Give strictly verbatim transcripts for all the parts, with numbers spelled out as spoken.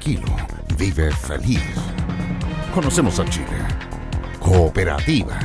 tranquilo, vive feliz. Conocemos a Chile. Cooperativa.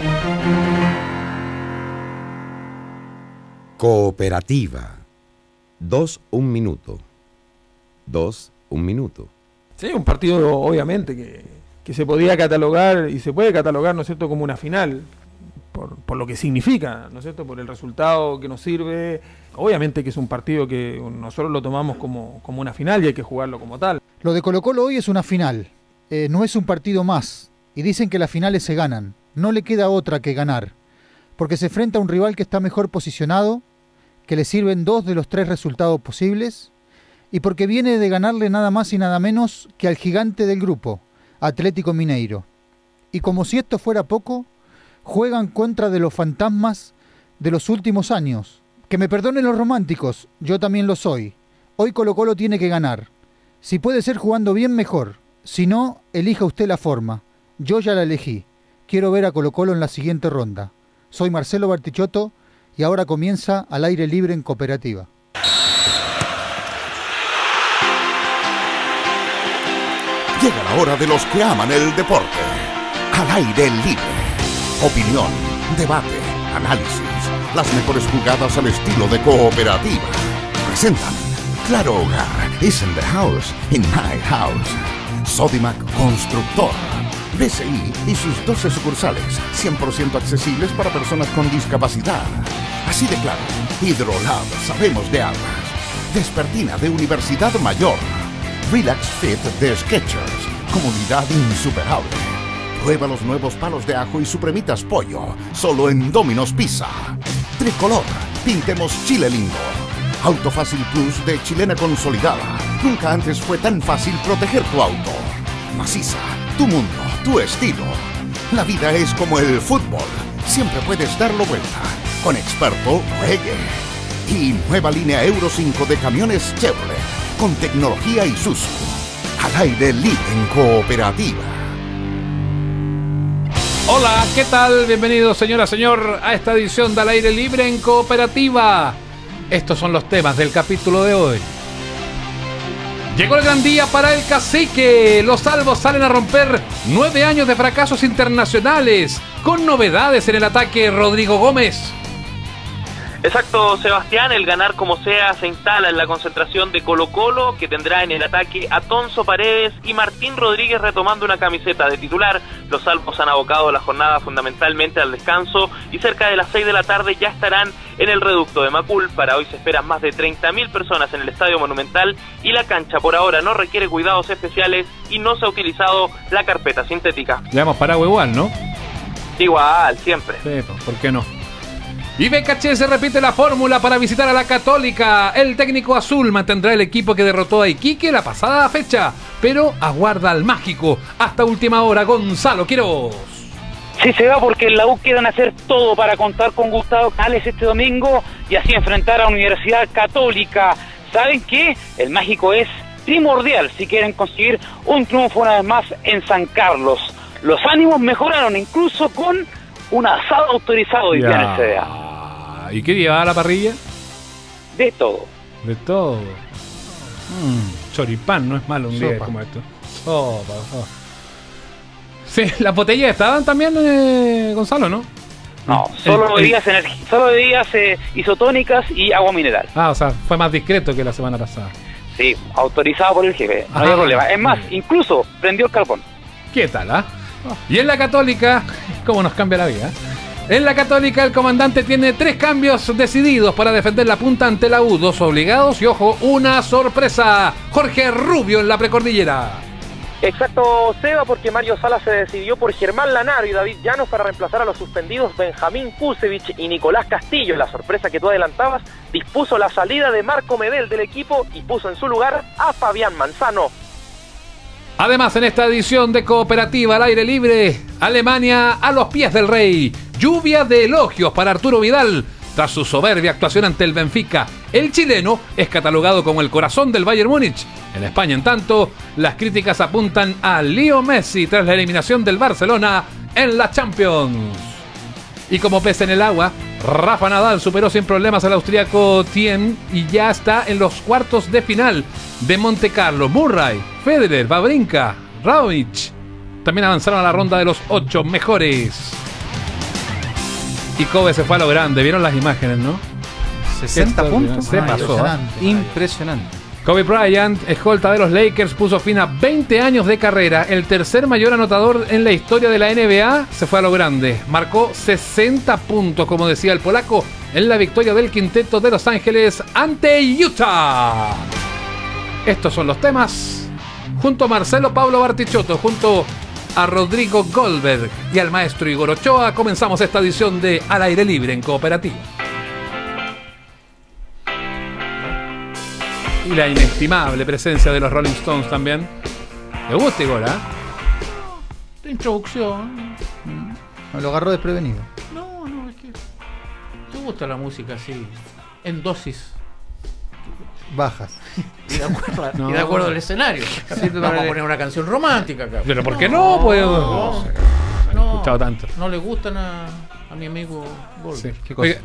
Cooperativa. Dos, un minuto. Dos, un minuto. Sí, un partido obviamente que, que se podía catalogar y se puede catalogar, ¿no es cierto?, como una final, por, por lo que significa, ¿no es cierto?, por el resultado que nos sirve. Obviamente que es un partido que nosotros lo tomamos como, como una final y hay que jugarlo como tal. Lo de Colo-Colo hoy es una final, eh, no es un partido más. Y dicen que las finales se ganan, no le queda otra que ganar, porque se enfrenta a un rival que está mejor posicionado, que le sirven dos de los tres resultados posibles, y porque viene de ganarle nada más y nada menos que al gigante del grupo, Atlético Mineiro. Y como si esto fuera poco, juegan contra de los fantasmas de los últimos años. Que me perdonen los románticos, yo también lo soy. Hoy Colo-Colo tiene que ganar. Si puede ser jugando bien, mejor. Si no, elija usted la forma. Yo ya la elegí. Quiero ver a Colo-Colo en la siguiente ronda. Soy Marcelo Bartichotto y ahora comienza Al Aire Libre en Cooperativa. Llega la hora de los que aman el deporte. Al Aire Libre. Opinión, debate, análisis, las mejores jugadas al estilo de Cooperativa. Presentan Claro Hogar, is in the house, in my house. Sodimac Constructor. B C I y sus doce sucursales, cien por ciento accesibles para personas con discapacidad. Así de claro, Hidrolab, sabemos de aguas. Despertina de Universidad Mayor. Relax Fit de Skechers, comodidad insuperable. Prueba los nuevos palos de ajo y supremitas pollo, solo en Domino's Pizza. Tricolor, pintemos Chile lindo. Autofácil Plus de Chilena Consolidada. Nunca antes fue tan fácil proteger tu auto. Maciza, tu mundo, tu estilo. La vida es como el fútbol. Siempre puedes darlo vuelta. Con Experto, juegue. Y nueva línea Euro cinco de camiones Chevrolet. Con tecnología Isuzu. Al Aire Libre en Cooperativa. Hola, ¿qué tal? Bienvenidos, señora, señor, a esta edición de Al Aire Libre en Cooperativa. Estos son los temas del capítulo de hoy. Llegó el gran día para el Cacique. Los salvos salen a romper nueve años de fracasos internacionales, con novedades en el ataque. Rodrigo Gómez. Exacto, Sebastián, el ganar como sea se instala en la concentración de Colo-Colo, que tendrá en el ataque a Tonso Paredes y Martín Rodríguez retomando una camiseta de titular. Los salvos han abocado la jornada fundamentalmente al descanso y cerca de las seis de la tarde ya estarán en el reducto de Macul. Para hoy se esperan más de treinta mil personas en el Estadio Monumental y la cancha por ahora no requiere cuidados especiales y no se ha utilizado la carpeta sintética. Le damos Paraguay igual, ¿no? Igual, siempre. Sí, ¿por qué no? Y B K H se repite la fórmula para visitar a la Católica. El técnico azul mantendrá el equipo que derrotó a Iquique la pasada fecha, pero aguarda al mágico hasta última hora. Gonzalo Quiroz. Sí se va porque en la U quieren hacer todo para contar con Gustavo Canales este domingo y así enfrentar a Universidad Católica. ¿Saben qué? El mágico es primordial si quieren conseguir un triunfo una vez más en San Carlos. Los ánimos mejoraron incluso con un asado autorizado hoy día en el C D A. ¿Y qué llevaba la parrilla? De todo. De todo. Mm, choripán, no es malo un Sopa. día como esto. Sopa, oh. Sí, las botellas estaban también, eh, Gonzalo, ¿no? No, El- solo el- bebidas energi- solo bebidas eh, isotónicas y agua mineral. Ah, o sea, fue más discreto que la semana pasada. Sí, autorizado por el jefe, no Ah, había problema. Es más, muy bien. incluso prendió el carbón. ¿Qué tal, ah? Y en la Católica, ¿cómo nos cambia la vida? En la Católica el comandante tiene tres cambios decididos para defender la punta ante la U, dos obligados y, ojo, una sorpresa. Jorge Rubio en la precordillera. Exacto, Seba, porque Mario Sala se decidió por Germán Lanaro y David Llanos para reemplazar a los suspendidos Benjamín Kusevich y Nicolás Castillo. La sorpresa que tú adelantabas dispuso la salida de Marco Medel del equipo y puso en su lugar a Fabián Manzano. Además, en esta edición de Cooperativa al Aire Libre, Alemania a los pies del rey. Lluvia de elogios para Arturo Vidal tras su soberbia actuación ante el Benfica. El chileno es catalogado como el corazón del Bayern Múnich. En España, en tanto, las críticas apuntan a Leo Messi tras la eliminación del Barcelona en la Champions. Y como pez en el agua, Rafa Nadal superó sin problemas al austríaco Thiem y ya está en los cuartos de final de Monte Carlo. Murray Federer, Wawrinka, Raonic también avanzaron a la ronda de los ocho mejores. Y Kobe se fue a lo grande, vieron las imágenes, ¿no? sesenta puntos. Se pasó. Impresionante. Impresionante. Kobe Bryant, escolta de los Lakers, puso fin a veinte años de carrera. El tercer mayor anotador en la historia de la N B A se fue a lo grande. Marcó sesenta puntos, como decía el polaco, en la victoria del quinteto de Los Ángeles ante Utah. Estos son los temas. Junto a Marcelo Pablo Bartichotto, junto a Rodrigo Goldberg y al maestro Igor Ochoa, comenzamos esta edición de Al Aire Libre en Cooperativa. Y la inestimable presencia de los Rolling Stones también. ¿Le gusta, Igor? ¿eh? De introducción. Me lo agarró desprevenido. No, no, es que me gusta la música así, en dosis. Bajas. Y de acuerdo, a- No. y de acuerdo al escenario. Vamos a poner una canción romántica acá. Pero ¿por qué no? Pues, no, no, sé, no he no, escuchado tanto. no le gustan a, a mi amigo Goldberg. Sí. ¿Qué Oiga,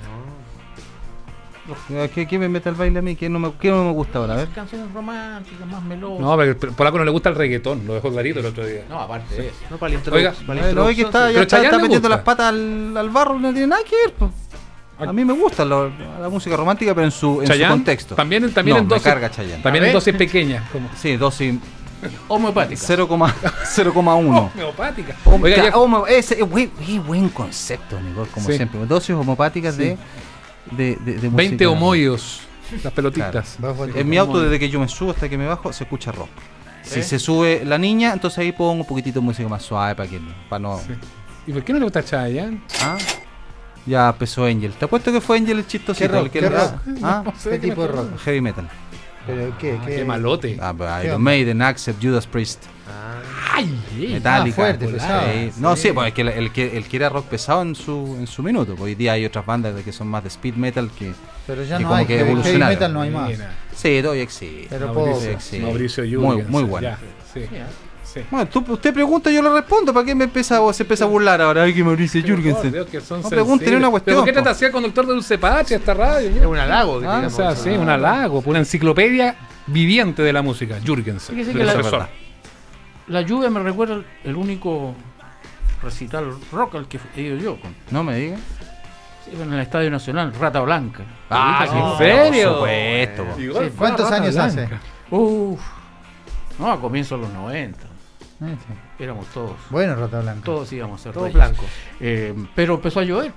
¿Qué, qué me mete al baile a mí? ¿Qué no me, qué no me gusta ahora? A ver. Canciones románticas, más melosas. no, pero el polaco no le gusta el reggaetón, lo dejó clarito el otro día. No, aparte de eso. No para la Oiga, introducción. para la Eh, no, es que introducción, está, sí. ya Pero está, Chayanne está le metiendo gusta. las patas al, al barro, no tiene nada que ver. Po. A mí me gusta lo- la música romántica, pero en su, en su Chayanne, contexto. También, también no, en me dosis. carga Chayanne. También A en ver. dosis pequeñas. Como Sí, dosis Homeopática. cero coma uno. homeopática. Homo- Oiga, ca- ya- homo- ese es buen, qué buen concepto, Nicole, como Sí. siempre. Dosis homopáticas de, de, de, de veinte música. homoios. Las pelotitas. Bajo el En mi auto, desde que yo me subo hasta que me bajo, se escucha rock. Si ¿Eh? se sube la niña, entonces ahí pongo un poquitito de música más suave para que para no. Sí. ¿Y por qué no le gusta Chayanne? ¿Ah? Ya empezó Angel. Te apuesto que fue Angel el chistosito. ¿Qué rock? el que ¿Qué le- rock? ¿Ah? ¿Qué tipo de rock? Heavy metal. ¿Pero qué? Ah, ¿Qué, qué malote. Ah, pues, ¿Qué Iron onda? Maiden, Axel, Judas Priest, Ay, eh. Metallica. Ah, fuerte, Sí. pesado. No, sí, pues es que el, el que el que era rock pesado en su en su minuto. Pues hoy día hay otras bandas de que son más de speed metal que. Pero ya que no como hay, que heavy, heavy evolucionaron. metal no hay más. Mira, Sí, todavía existe. Pero Mauricio, poco. sí. Mauricio Muy- Jürgensen, muy bueno. ya, sí. Sí. Bueno, tú, usted pregunta, yo le respondo. ¿Para qué me empieza, se empieza a burlar ahora? Ay, que Mauricio Por Jürgensen. Dios, que son No, pregúntele sensibles. una cuestión, ¿Pero por qué po. trata así al conductor de Dulce Pache esta radio? Es un halago que Ah, te O sea, digamos. sí, un halago, una enciclopedia viviente de la música. Jürgensen. Fíjese del que la- profesor. La lluvia me recuerda el- el único recital rock al que he ido yo. Con, No me diga. sí, en el Estadio Nacional, Rata Blanca. Ah, Sí, ¿en no, serio? Por supuesto. po. Igual Sí. fue ¿Cuántos Rata años Blanca. hace? Uf. No, a comienzos de los noventa. Eh, sí. Éramos todos. Bueno, Rata Blanca. Todos íbamos a ser Todo reyes. blanco. Eh, pero empezó a llover.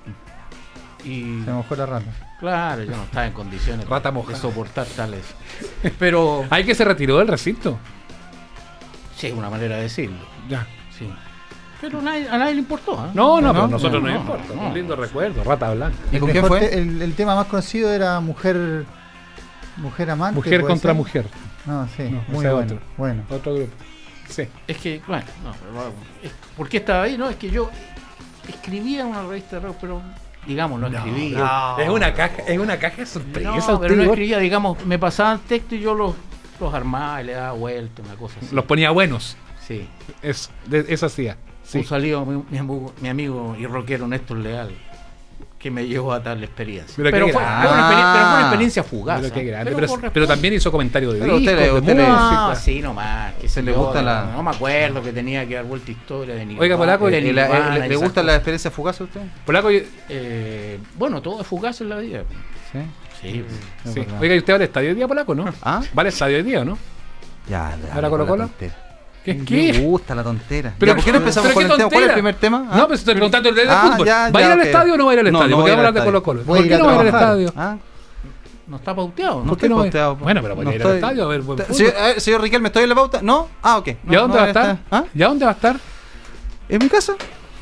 Y Se mojó la rata. claro, yo no estaba en condiciones Rata de mojada. soportar tales. Pero ¿Hay que se retiró del recinto? sí, es una manera de decirlo. Ya. Sí. Pero nadie- a nadie le importó. ¿ah? No, no, No, pero no, nosotros no, no, importa. no. Un lindo recuerdo, Rata Blanca. ¿Y El, con quién mejor fue? te- el, el tema más conocido era Mujer Mujer Amante. Mujer ¿puede contra ser? mujer. No, sí, No, muy ese bueno. otro. Bueno. Otro grupo. Sí. Es que, bueno, no, pero vamos, es- ¿por qué estaba ahí? No, es que yo escribía en una revista de rock, pero digamos, no, escribía. Es una caja, es una caja de sorpresa. No, usted, pero no Igor. escribía, digamos, me pasaban texto y yo los, los armaba y le daba vuelta, una cosa así. Los ponía buenos. Sí. Es, de- eso hacía. Sí. Un saludo mi, mi amigo, mi amigo y rockero Néstor Leal, que me llevó a tal experiencia. Mira qué pero, fue, grande. fue una experiencia, pero fue una experiencia fugaz. Pero qué ¿ah? grande. Pero Pero, corresponde. pero también hizo comentarios de Pero discos, usted le- de usted le- música. No, sí, nomás. Que Se le yo, gusta no, la- No me acuerdo que tenía que dar vuelta historia de Nirvana. Oiga, Polaco, de ¿Y la- Nirvana eh, y ¿Le, le esas gusta la cosas. experiencia fugaz a usted? Polaco, y- Eh, bueno, todo es fugaz en la vida. Sí. Sí. Es sí. verdad. Oiga, ¿y usted va al estadio hoy día, Polaco, no? ¿Ah? ¿Va al estadio hoy día, o no? Ya, ya. ¿Ahora Colo Colo? ¿Qué? Me ¿Qué? gusta la tontera. Pero- Ya, ¿por qué no empezamos pero con qué el tema? ¿Cuál es el tontera. primer tema? ¿Ah? No, pero estoy preguntando el de Ah, fútbol. ya, ¿Va a ya, ir al ok. estadio o no va a ir al No, estadio? no Porque voy a vamos a ir hablar de al Colo Colo. Voy a ¿Por ir qué a no va a ir al trabajar. estadio? ¿Ah? No está pauteado. No ¿Por qué estoy no va a ir? posteado. Bueno, pero voy a ir al estadio a ver buen fútbol. Señor, eh, señor Riquelme, ¿estoy en la pauta? ¿No? Ah, ok. No, ¿Y a dónde no, va a estar? ¿Ah? ¿Y a dónde va a estar? ¿En mi casa?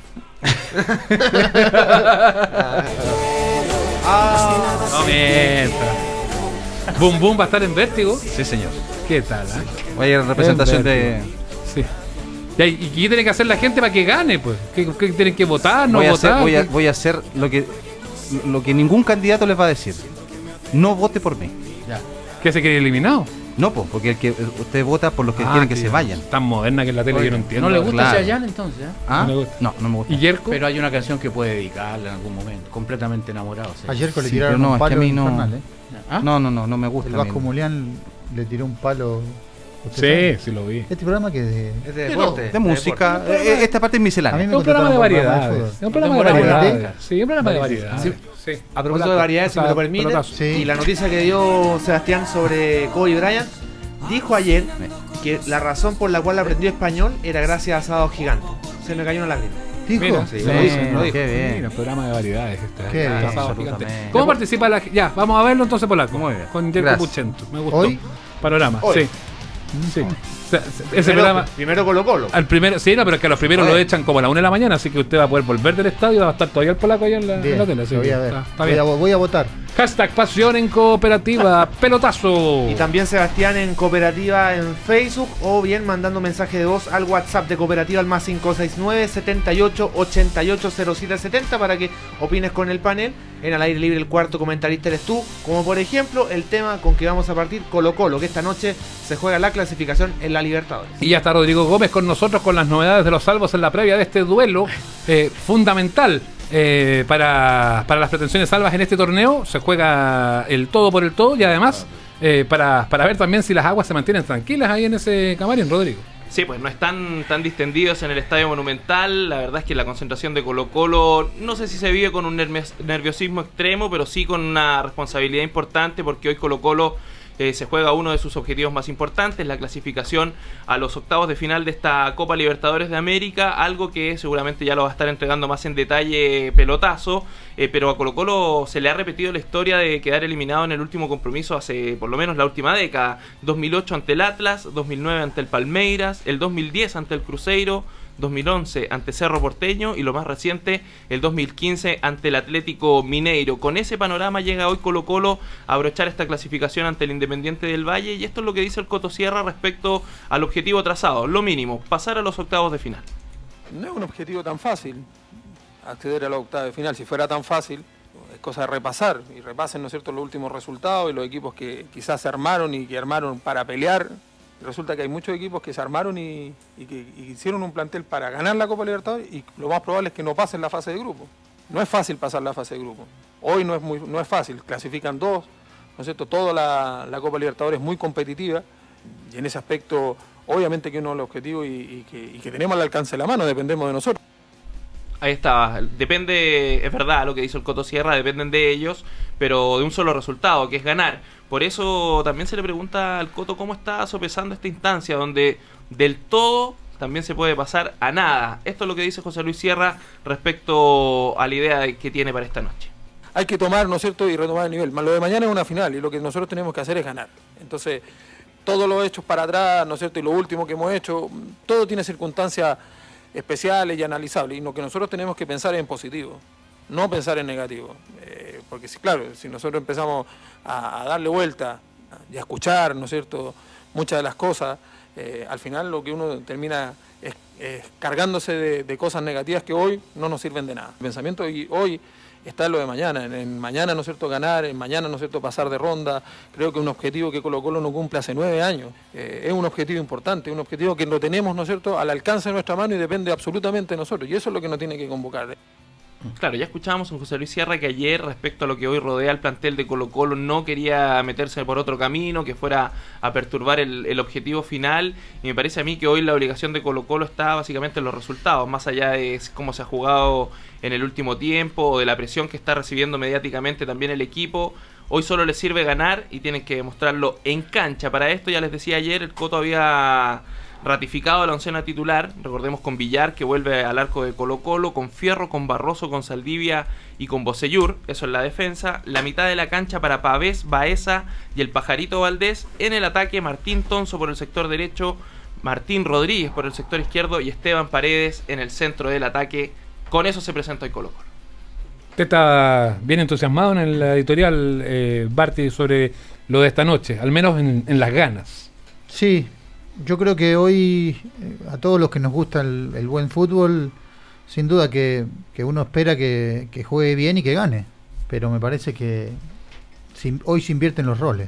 No mienta. Boom Boom va a estar en Vértigo. Sí, señor. ¿Qué tal, ah? Voy a ir en representación de... Sí. Ya, ¿y qué tiene que hacer la gente para que gane, pues? ¿Qué, qué tienen que votar, no voy, a votar? hacer, voy, a, ¿Qué- voy a hacer lo que, lo que ningún candidato les va a decir. No vote por mí. ¿Qué se quiere eliminado? No, po, porque el que usted vota por los que Ah, quieren que tío, se vayan. Tan moderna que es la tele, yo no entiendo. No le gusta Claro. Chayanne entonces, ¿eh? ¿Ah? No le gusta. No, no me gusta. ¿Y Yerko? Pero hay una canción que puede dedicarle en algún momento. Completamente enamorado. ¿sí? Ayer le Sí, tiraron pero no, un es que a palo mí no- infernal, ¿eh? ¿Ah? No, no, no, no me gusta. El a mí. Vasco Mulián le tiró un palo Sí, sí lo vi. Este programa que de, es de deporte, de, de música. De deporte. Eh, esta parte es miscelánea. Es un programa de variedades. Es un programa de variedades. Sí, un programa de variedades. Sí. Sí. A propósito de variedades, si me lo permite, sí. Y la noticia que dio Sebastián sobre Kobe Bryant, dijo ayer que la razón por la cual aprendió español era gracias a Asado Gigante. Se me cayó una lágrima. ¿Dijo? Mira, sí, lo dijo, lo dijo. Qué bien. Mira, programa de variedades. Este, qué bien. Gigante. ¿Cómo participa la Ya, vamos a verlo entonces, Polaco. Muy bien. Con Diego Puchento. Me gustó. ¿Hoy? Panorama, Hoy. sí. Sí. O sea, ese primero, programa, primero Colo Colo. Al primero, sí, no, pero es que a los primeros lo echan como a la una de la mañana, así que usted va a poder volver del estadio, va a estar todavía el Polaco ahí en la, en la tele. Lo voy a ver. Está, está voy, a, voy a votar. Hashtag pasión en cooperativa, pelotazo. Y también Sebastián en cooperativa en Facebook o bien mandando mensaje de voz al WhatsApp de cooperativa al más cinco seis nueve, setenta y ocho, ochenta y ocho, cero siete setenta para que opines con el panel. En Al Aire Libre el cuarto comentarista eres tú, como por ejemplo el tema con que vamos a partir, Colo Colo, que esta noche se juega la clasificación en la Libertadores. Y ya está Rodrigo Gómez con nosotros con las novedades de los salvos en la previa de este duelo eh, fundamental eh, para, para las pretensiones salvas en este torneo. Se juega el todo por el todo y además eh, para, para ver también si las aguas se mantienen tranquilas ahí en ese camarín, Rodrigo. Sí, pues no están tan distendidos en el Estadio Monumental. La verdad es que la concentración de Colo Colo no sé si se vive con un nerviosismo extremo, pero sí con una responsabilidad importante, porque hoy Colo Colo eh, se juega uno de sus objetivos más importantes, la clasificación a los octavos de final de esta Copa Libertadores de América, algo que seguramente ya lo va a estar entregando más en detalle Pelotazo, eh, pero a Colo Colo se le ha repetido la historia de quedar eliminado en el último compromiso hace por lo menos la última década, dos mil ocho ante el Atlas, dos mil nueve ante el Palmeiras, el dos mil diez ante el Cruzeiro, dos mil once ante Cerro Porteño y lo más reciente, el dos mil quince ante el Atlético Mineiro. Con ese panorama llega hoy Colo Colo a abrochar esta clasificación ante el Independiente del Valle, y esto es lo que dice el Coto Sierra respecto al objetivo trazado, lo mínimo, pasar a los octavos de final. No es un objetivo tan fácil acceder a los octavos de final. Si fuera tan fácil, es cosa de repasar, y repasen, ¿no es cierto?, los últimos resultados y los equipos que quizás se armaron y que armaron para pelear. Resulta que hay muchos equipos que se armaron y, y que y hicieron un plantel para ganar la Copa Libertadores, y lo más probable es que no pasen la fase de grupo. No es fácil pasar la fase de grupo. Hoy no es muy no es fácil, clasifican dos, ¿no es cierto? Toda la, la Copa Libertadores es muy competitiva, y en ese aspecto obviamente que uno de los objetivos y, y, que, y que tenemos al alcance de la mano, dependemos de nosotros. Ahí está, depende, es verdad lo que dice el Coto Sierra, dependen de ellos, pero de un solo resultado, que es ganar. Por eso también se le pregunta al Coto cómo está sopesando esta instancia, donde del todo también se puede pasar a nada. Esto es lo que dice José Luis Sierra respecto a la idea que tiene para esta noche. Hay que tomar, ¿no es cierto?, y retomar el nivel. Lo de mañana es una final, y lo que nosotros tenemos que hacer es ganar. Entonces, todos los hechos para atrás, ¿no es cierto?, y lo último que hemos hecho, todo tiene circunstancias especiales y analizables, y lo que nosotros tenemos que pensar es en positivo, no pensar en negativo, eh, porque si, claro, si nosotros empezamos a, a darle vuelta y a escuchar, ¿no es cierto?, muchas de las cosas, eh, al final lo que uno termina es, es cargándose de, de cosas negativas que hoy no nos sirven de nada. El pensamiento y hoy está en lo de mañana, en, en mañana, ¿no es cierto?, ganar, en mañana, ¿no es cierto?, pasar de ronda. Creo que un objetivo que Colo Colo no cumple hace nueve años, eh, es un objetivo importante, un objetivo que lo tenemos, ¿no es cierto?, al alcance de nuestra mano y depende absolutamente de nosotros, y eso es lo que nos tiene que convocar. Claro, ya escuchábamos a José Luis Sierra que ayer, respecto a lo que hoy rodea el plantel de Colo Colo, no quería meterse por otro camino que fuera a perturbar el, el objetivo final, y me parece a mí que hoy la obligación de Colo Colo está básicamente en los resultados, más allá de cómo se ha jugado en el último tiempo o de la presión que está recibiendo mediáticamente también el equipo. Hoy solo les sirve ganar y tienen que demostrarlo en cancha. Para esto, ya les decía ayer, el Coto había ratificado la oncena titular, recordemos, con Villar, que vuelve al arco de Colo Colo, con Fierro, con Barroso, con Saldivia y con Bocellur, eso en la defensa. La mitad de la cancha para Pavés, Baeza y el Pajarito Valdés. En el ataque, Martín Tonso por el sector derecho, Martín Rodríguez por el sector izquierdo y Esteban Paredes en el centro del ataque. Con eso se presenta hoy Colo Colo. Usted está bien entusiasmado en el editorial, eh, Barty, sobre lo de esta noche, al menos en, en las ganas. Sí, yo creo que hoy eh, a todos los que nos gusta el, el buen fútbol, sin duda que, que uno espera que, que juegue bien y que gane, pero me parece que si, hoy se invierten los roles,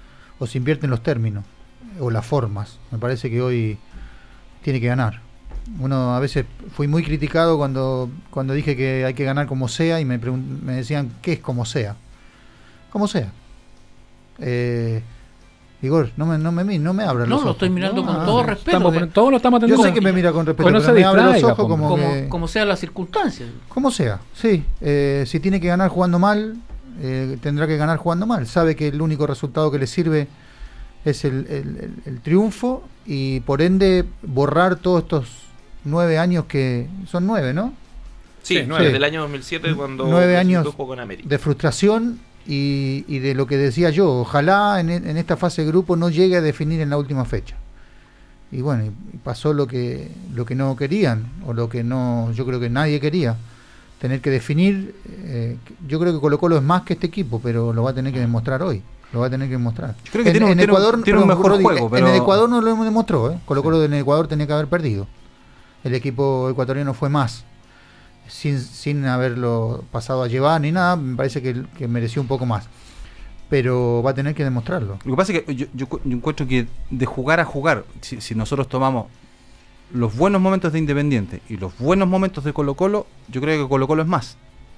o se invierten los términos, o las formas. Me parece que hoy tiene que ganar. Uno a veces fui muy criticado cuando, cuando dije que hay que ganar como sea, y me, me decían, ¿qué es como sea? Como sea. Eh, Igor, no me, no me, no me abra los No, ojos. lo estoy mirando No, con ah, todo sí. respeto. Estamos, que- todos lo estamos Yo atendiendo. sé que me mira con respeto, Pues no pero se me abre los distraiga, ojos como, como, que... como sean las circunstancias. Como sea, sí. Eh, si tiene que ganar jugando mal, eh, tendrá que ganar jugando mal. Sabe que el único resultado que le sirve es el, el- el- el triunfo y por ende borrar todos estos nueve años que... Son nueve, ¿no? Sí, Sí, desde sí. el año dos mil siete cuando Nueve Brasil años jugó con América. de frustración y, y de lo que decía yo. Ojalá en, en esta fase de grupo no llegue a definir en la última fecha. Y bueno, y pasó lo que lo que no querían, o lo que no yo creo que nadie quería. Tener que definir, eh, yo creo que Colo Colo es más que este equipo, pero lo va a tener que demostrar hoy. Lo va a tener que demostrar. Yo creo que tiene un- tiene un- tiene un mejor Brody, juego, En pero- el Ecuador no lo demostró, ¿eh? Colo Colo en el Ecuador tenía que haber perdido. El equipo ecuatoriano fue más. Sin, sin haberlo pasado a llevar ni nada, me parece que, que mereció un poco más. Pero va a tener que demostrarlo. Lo que pasa es que yo, yo, cu- yo encuentro que de jugar a jugar, si, si nosotros tomamos los buenos momentos de Independiente y los buenos momentos de Colo Colo, yo creo que Colo Colo es más.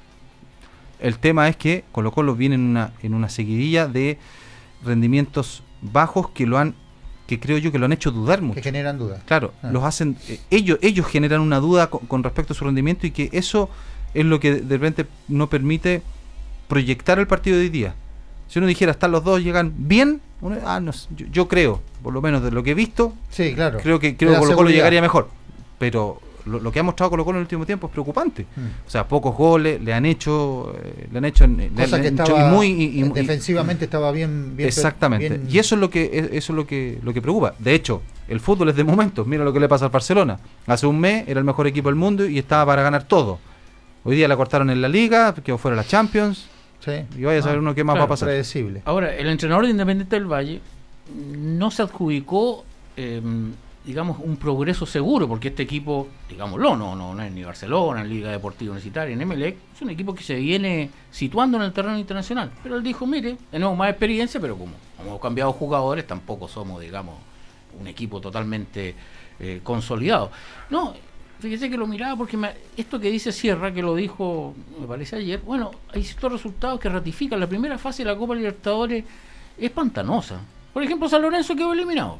El tema es que Colo Colo viene en una, en una seguidilla de rendimientos bajos que lo han, que creo yo que lo han hecho dudar mucho. Que generan dudas. Claro, Ah. los hacen, eh, ellos, ellos generan una duda con, con respecto a su rendimiento y que eso es lo que de repente no permite proyectar el partido de hoy día. Si uno dijera, están los dos, llegan bien, uno, ah, no, sé, yo, yo creo, por lo menos de lo que he visto, Sí, claro. creo que creo Le que da Colo Colo seguridad. llegaría mejor. Pero lo, lo que ha mostrado Colo Colo en el último tiempo es preocupante. Mm. O sea, pocos goles, le han hecho, eh, le han hecho, en- le, Cosa le que han hecho- estaba y muy y- y- y- defensivamente estaba bien, bien exactamente. bien- Y eso es lo que es- eso es lo que lo que preocupa. De hecho, el fútbol es de momentos. Mira lo que le pasa al Barcelona. Hace un mes era el mejor equipo del mundo y estaba para ganar todo. Hoy día la cortaron en la Liga, quedó fuera la Champions. Sí. Y vaya a saber Ah, uno qué más claro, va a pasar. predecible. Ahora, el entrenador de Independiente del Valle no se adjudicó, eh, digamos, un progreso seguro, porque este equipo, digámoslo, no, no, no es ni Barcelona, ni Liga Deportiva Universitaria, ni Emelec, es un equipo que se viene situando en el terreno internacional. Pero él dijo, mire, tenemos más experiencia, pero como hemos cambiado jugadores, tampoco somos, digamos, un equipo totalmente eh, consolidado. No, fíjese que lo miraba porque me- esto que dice Sierra, que lo dijo, me parece ayer, bueno, hay ciertos resultados que ratifican. La primera fase de la Copa Libertadores es pantanosa. Por ejemplo, San Lorenzo quedó eliminado.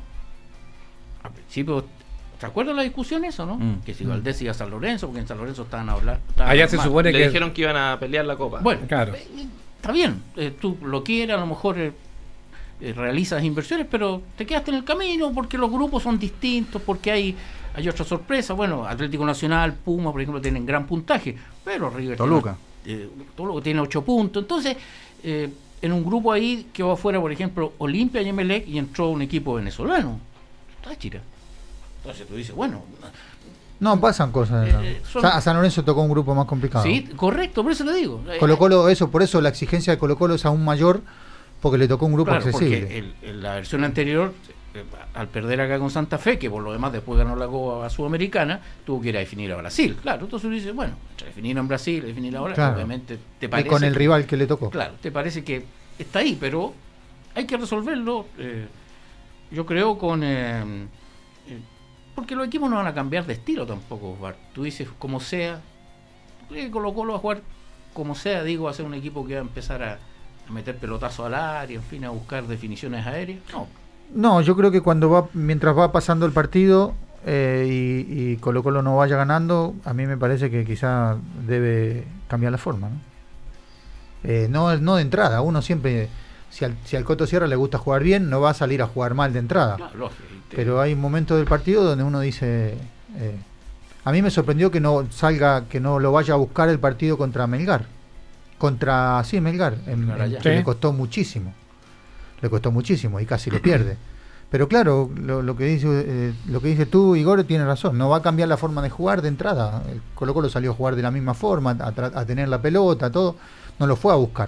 Al principio, ¿te acuerdas la discusión eso, no? Mm. Que si Valdés iba a San Lorenzo, porque en San Lorenzo estaban a hablar. estaban Allá se mal. supone Le que dijeron que iban a pelear la copa. Bueno, Claro. eh, está bien, eh, tú lo quieres, a lo mejor eh, eh, realizas inversiones, pero te quedaste en el camino porque los grupos son distintos, porque hay hay otra sorpresa. Bueno, Atlético Nacional, Puma, por ejemplo, tienen gran puntaje, pero River Toluca. tiene, eh, Toluca tiene ocho puntos. Entonces, eh, en un grupo ahí quedó afuera, por ejemplo, Olimpia y Emelec, y entró un equipo venezolano, Táchira. Entonces tú dices, bueno, No, pasan cosas. Eh, ¿no? eh, son- Sa- a San Lorenzo tocó un grupo más complicado. sí, correcto, por eso le digo. Eh, Colo Colo, eso, por eso la exigencia de Colo Colo es aún mayor, porque le tocó un grupo Claro, accesible. porque el- el- la versión anterior, eh, al perder acá con Santa Fe, que por lo demás después ganó la Copa Sudamericana, tuvo que ir a definir a Brasil. Claro, entonces uno dice, bueno, entre definir en Brasil, definir ahora, Claro. obviamente te Y parece. con el que- rival que le tocó. Claro, te parece que está ahí, pero hay que resolverlo, eh, yo creo, con. eh, eh, porque los equipos no van a cambiar de estilo tampoco, Bart. Tú dices, como sea, ¿tú crees que Colo Colo va a jugar como sea? Digo, va a ser un equipo que va a empezar a, a meter pelotazos al área, en fin, a buscar definiciones aéreas. No, No, yo creo que cuando va, mientras va pasando el partido eh, y, y Colo Colo no vaya ganando, a mí me parece que quizá debe cambiar la forma, ¿no? Eh, no, no de entrada, uno siempre, si al, si al Coto Sierra le gusta jugar bien, no va a salir a jugar mal de entrada. claro, lógico. y te- Pero hay momentos del partido donde uno dice, eh, a mí me sorprendió que no salga, que no lo vaya a buscar el partido contra Melgar, contra sí Melgar, en- Claro, en- ya. que Sí. le costó muchísimo, le costó muchísimo y casi lo pierde. Pero claro, lo, lo que dice eh, lo que dice tú, Igor, tiene razón. No va a cambiar la forma de jugar de entrada. El Colo Colo salió a jugar de la misma forma, a, tra- a tener la pelota, todo. No lo fue a buscar.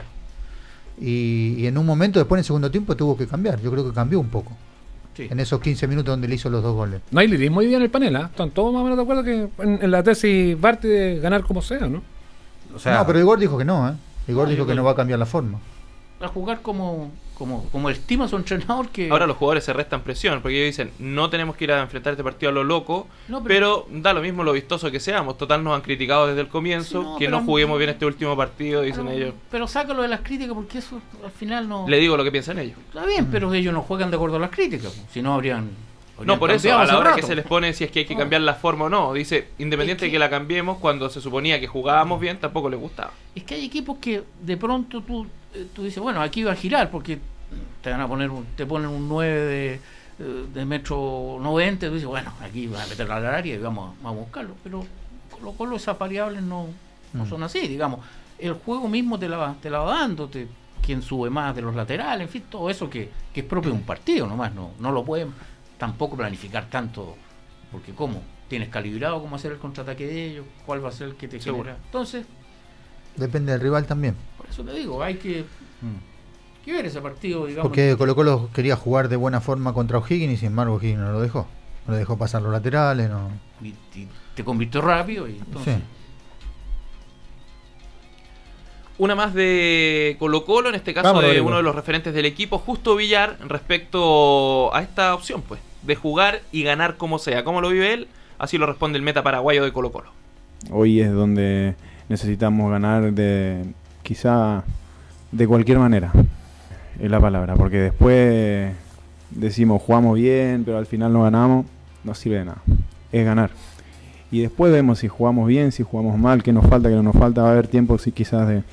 Y, y en un momento, después en el segundo tiempo, tuvo que cambiar. Yo creo que cambió un poco. sí. En esos quince minutos donde le hizo los dos goles. no hay lirismo hoy día en el panel, ¿ah? Están todos más o menos de acuerdo que en, en la tesis Bart de ganar como sea, ¿no? O sea, no, pero Igor dijo que no, ¿eh? Igor No, dijo yo que creo- no va a cambiar la forma. A jugar como, como, como estima su entrenador que... Ahora los jugadores se restan presión, porque ellos dicen, no tenemos que ir a enfrentar este partido a lo loco, No, pero, pero da lo mismo lo vistoso que seamos. Total, nos han criticado desde el comienzo, Sí, no, que pero- no juguemos bien este último partido, dicen pero, ellos. pero sácalo de las críticas porque eso al final no... Le digo lo que piensan ellos. Está bien, pero ellos no juegan de acuerdo a las críticas, pues, si no habrían... No, habrían por eso, cambiado a la hace hora que rato. se les pone si es que hay que cambiar la forma o no, dice, independiente Es de que- que la cambiemos, cuando se suponía que jugábamos bien, tampoco les gustaba. Es que hay equipos que de pronto tú, eh, tú dices, bueno, aquí va a girar porque te van a poner un, te ponen un nueve de, eh, de metro noventa, y tú dices, bueno, aquí van a meter al área y vamos, a- vamos a buscarlo. Pero Colo Colo esas variables no, no Mm. son así, digamos. El juego mismo te la va, te la va dando, te, quién sube más de los laterales, en fin, todo eso que, que es propio de un partido nomás, no, no lo pueden tampoco planificar tanto, porque ¿cómo? Tienes calibrado cómo hacer el contraataque de ellos, cuál va a ser el que te Seguro. genera. Entonces, Depende del rival también. por eso te digo, hay que, Mm. que ver ese partido, digamos. Porque Colo Colo quería jugar de buena forma contra O'Higgins y sin embargo O'Higgins no lo dejó. No le dejó pasar los laterales, no. y, y te convirtió rápido y entonces... Sí. Una más de Colo Colo, en este caso Vamos, de Rodrigo. uno de los referentes del equipo, Justo Villar, respecto a esta opción, pues, de jugar y ganar como sea. ¿Cómo lo vive él? Así lo responde el meta paraguayo de Colo Colo. Hoy es donde necesitamos ganar de quizá de cualquier manera, es la palabra, porque después decimos jugamos bien, pero al final no ganamos, no sirve de nada, es ganar. Y después vemos si jugamos bien, si jugamos mal, qué nos falta, qué no nos falta, va a haber tiempo si quizás de,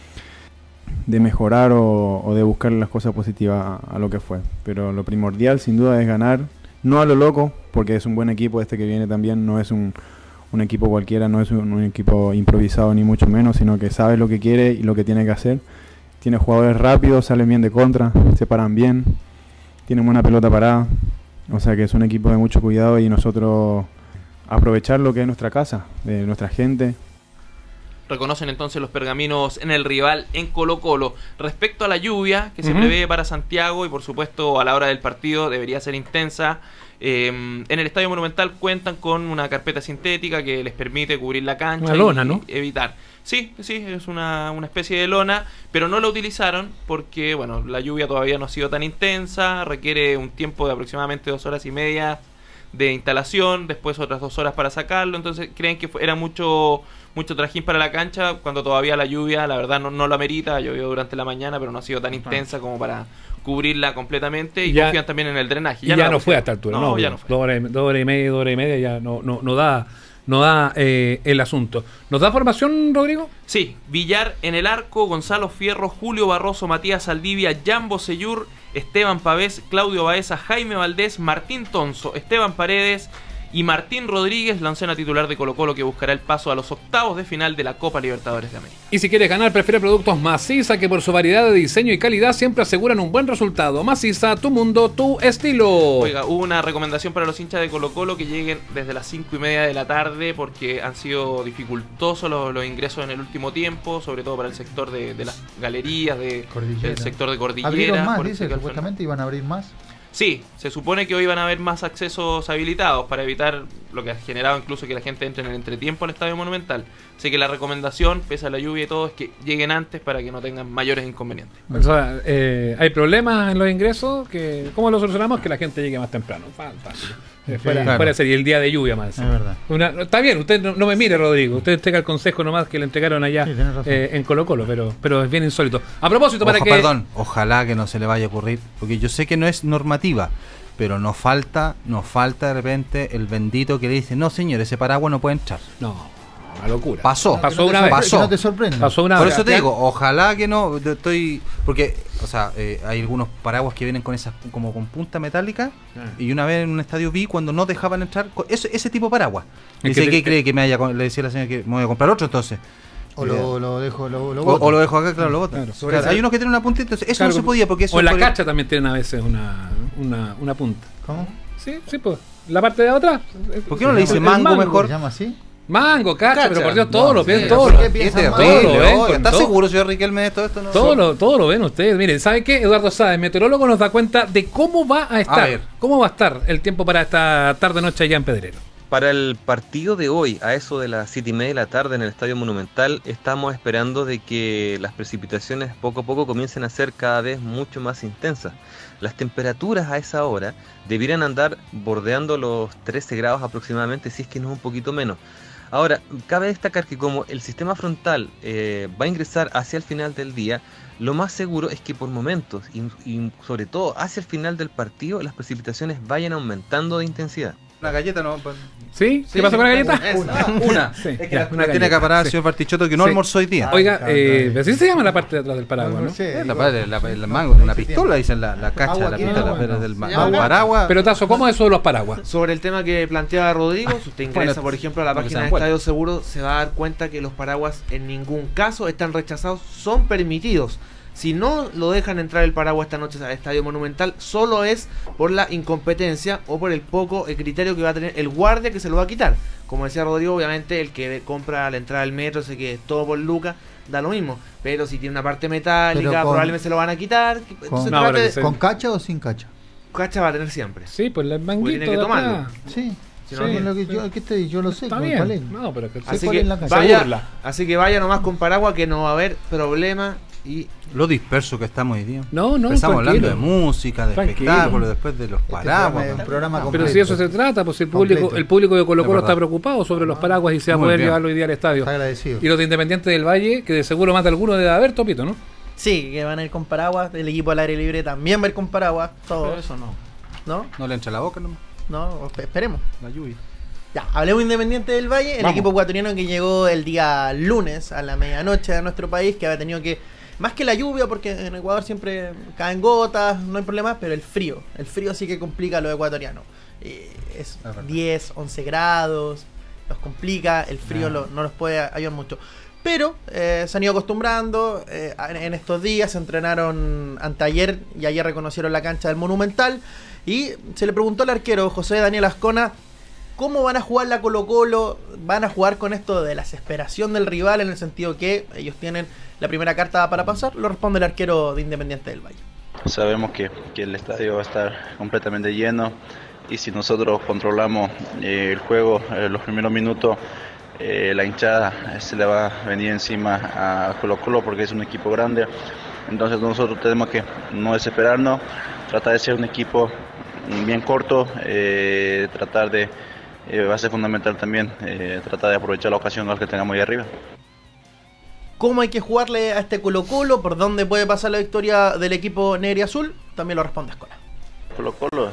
de mejorar o, o de buscar las cosas positivas a, a lo que fue. Pero lo primordial sin duda es ganar, no a lo loco, porque es un buen equipo este que viene también, no es un, un equipo cualquiera, no es un, un equipo improvisado ni mucho menos, sino que sabe lo que quiere y lo que tiene que hacer. Tiene jugadores rápidos, salen bien de contra, se paran bien, tienen buena pelota parada, o sea que es un equipo de mucho cuidado y nosotros aprovechar lo que es nuestra casa, de nuestra gente. Reconocen entonces los pergaminos en el rival en Colo Colo. Respecto a la lluvia que se Ujú. prevé para Santiago y por supuesto a la hora del partido debería ser intensa, eh, en el Estadio Monumental cuentan con una carpeta sintética que les permite cubrir la cancha Una y lona, ¿no? evitar. Sí, sí, es una, una especie de lona, pero no la utilizaron porque bueno, la lluvia todavía no ha sido tan intensa, requiere un tiempo de aproximadamente dos horas y media de instalación, después otras dos horas para sacarlo, entonces creen que fue- era mucho mucho trajín para la cancha cuando todavía la lluvia, la verdad, no, no la amerita, llovió durante la mañana, pero no ha sido tan intensa como para cubrirla completamente y Ya- confían también en el drenaje. Y ya, la no fue pusieron. a esta altura, no, no, ya no fue. Dos horas, y- dos horas y media, dos horas y media ya no, no, no da, no da eh, el asunto. ¿Nos da formación, Rodrigo? Sí, Villar en el arco, Gonzalo Fierro, Julio Barroso, Matías Saldivia, Jambo Seyur, Esteban Pavés, Claudio Baeza, Jaime Valdés, Martín Tonzo, Esteban Paredes y Martín Rodríguez, la oncena titular de Colo Colo que buscará el paso a los octavos de final de la Copa Libertadores de América. Y si quieres ganar, prefiere productos Maciza, que por su variedad de diseño y calidad siempre aseguran un buen resultado. Maciza, tu mundo, tu estilo. Oiga, hubo una recomendación para los hinchas de Colo Colo que lleguen desde las cinco y media de la tarde porque han sido dificultosos los, los ingresos en el último tiempo, sobre todo para el sector de, de las galerías, de, Cordillera. el sector de Cordillera. Abrieron más, por dice, ese caso, supuestamente iban a abrir más. Sí, se supone que hoy van a haber más accesos habilitados para evitar lo que ha generado incluso que la gente entre en el entretiempo al Estadio Monumental. Así que la recomendación, pese a la lluvia y todo, es que lleguen antes para que no tengan mayores inconvenientes. O sea, eh, hay problemas en los ingresos. Que, ¿Cómo lo solucionamos? Que la gente llegue más temprano. Fa- Fácil. Eh, fuera, claro. fuera sería el día de lluvia más. Es verdad. Una- está bien, usted no, no me mire, Rodrigo. Usted entrega el consejo nomás que le entregaron allá Sí, tenés razón. eh, en Colo Colo, pero, pero es bien insólito. A propósito, para Ojo, que... Perdón, ojalá que no se le vaya a ocurrir, porque yo sé que no es normativa, pero nos falta, nos falta de repente el bendito que le dice, no señor, ese paraguas no puede entrar. No, una locura. Pasó, Que Pasó no te una sorpre- vez. Pasó. Que no te sorprenda. Pasó una Por vez. eso te digo, ojalá que no, yo estoy, porque, o sea, eh, hay algunos paraguas que vienen con esas, como con punta metálica, Ah. y una vez en un estadio vi cuando no dejaban entrar, con ese, ese tipo de paraguas. Es Dice, que te- ¿qué cree que me haya, con- le decía la señora que me voy a comprar otro entonces? O lo, lo dejo, lo, lo O, boto. o lo dejo acá, claro, lo boto. Claro, Claro, sobre hay ese- unos que tienen una puntita, entonces eso Claro, no se podía porque eso o en la podría- cacha también tienen a veces una, una, una punta. ¿Cómo? Sí, sí, pues. La parte de atrás. ¿Por qué no le dice El mango mejor? ¿Se llama así? Mango, cacha, Cacha. pero por Dios, todo No, lo sí, ven, no todo sé lo qué Qué piensan mal. terrible, Todo lo ven, oiga, con ¿estás todo. seguro, señor Riquelme, de esto? esto no, Todo lo, todo lo ven ustedes. Miren, ¿saben qué? Eduardo Sáez, meteorólogo, nos da cuenta de cómo va a estar, ver. cómo va a estar el tiempo para esta tarde-noche allá en Pedrero. Para el partido de hoy, a eso de las siete y media de la tarde en el Estadio Monumental, estamos esperando de que las precipitaciones poco a poco comiencen a ser cada vez mucho más intensas. Las temperaturas a esa hora debieran andar bordeando los trece grados aproximadamente, si es que no es un poquito menos. Ahora, cabe destacar que como el sistema frontal eh, va a ingresar hacia el final del día, lo más seguro es que por momentos, y, y sobre todo hacia el final del partido, las precipitaciones vayan aumentando de intensidad. Una galleta no. ¿Sí? ¿Qué pasó con la galleta? Una. una. Sí, es que ya, la, una tiene que parar el sí. señor Bartichotto que no Sí. almorzó hoy día. Oiga, eh, así se llama la parte de atrás del paraguas, ¿no? No sé, la parte la, la, la mango, una pistola, dicen la, la cacha, la pistola pero del ma- paraguas. Pero Tazo, ¿cómo es eso de los paraguas? Sobre el tema que planteaba Rodrigo, si usted ingresa, bueno, por ejemplo, a la porque página se de han vuelto. Estadio Seguro, se va a dar cuenta que los paraguas en ningún caso están rechazados, son permitidos. Si no lo dejan entrar el paraguas esta noche al Estadio Monumental, solo es por la incompetencia o por el poco el criterio que va a tener el guardia que se lo va a quitar. Como decía Rodrigo, obviamente el que compra la entrada del metro, sé que es todo por lucas, da lo mismo. Pero si tiene una parte metálica, Pero con- probablemente se lo van a quitar. ¿Con, Entonces, no, trate pero de- que ¿con cacha o sin cacha? Cacha va a tener siempre. Sí, pues el Porque manguito tiene que de tomarlo. atrás. Sí. Si Sí, no, es lo que yo, ¿qué te- yo lo sé. Está ¿cuál bien. es? No, pero que- Sé Así cuál que, es la cancha. Se vaya, burla. así que vaya nomás con paraguas que no va a haber problema. Y Lo disperso que estamos hoy día. No, no, Empezamos tranquilo. hablando de música, de Tranquilo. espectáculos, después de los paraguas. programa es un programa Pero completo. si eso se trata, pues el público, Completo. el público de Colo Es Colo verdad. está preocupado sobre los paraguas y se va a Muy poder bien. llevarlo hoy día al estadio. Está agradecido. Y los de Independiente del Valle, que de seguro más de alguno debe haber, Topito, ¿no? Sí, que van a ir con paraguas. El equipo al aire libre también va a ir con paraguas. Pero Todos. eso no. ¿No? No le entra la boca, no. No, espe- esperemos. La lluvia. Ya, hablemos de Independiente del Valle, el Vamos. equipo ecuatoriano que llegó el día lunes a la medianoche de nuestro país, que había tenido que, más que la lluvia, porque en Ecuador siempre caen gotas, no hay problema, pero el frío, el frío sí que complica a los ecuatorianos. Eh, es verdad. diez, once grados, los complica, el frío Ah. lo- no los puede ayudar mucho. Pero eh, se han ido acostumbrando, eh, en, en estos días se entrenaron anteayer y ayer reconocieron la cancha del Monumental y se le preguntó al arquero José Daniel Ascona cómo van a jugar la Colo Colo, van a jugar con esto de la desesperación del rival en el sentido que ellos tienen la primera carta para pasar, lo responde el arquero de Independiente del Valle. Sabemos que, que el estadio va a estar completamente lleno y si nosotros controlamos eh, el juego en los primeros minutos, eh, la hinchada se le va a venir encima a Colo Colo porque es un equipo grande. Entonces nosotros tenemos que no desesperarnos, tratar de ser un equipo bien corto, eh, tratar de, eh, va a ser fundamental también, eh, tratar de aprovechar la ocasión que tengamos ahí arriba. ¿Cómo hay que jugarle a este Colo Colo? ¿Por dónde puede pasar la victoria del equipo negro y azul? También lo responde Ascona. Colo Colo,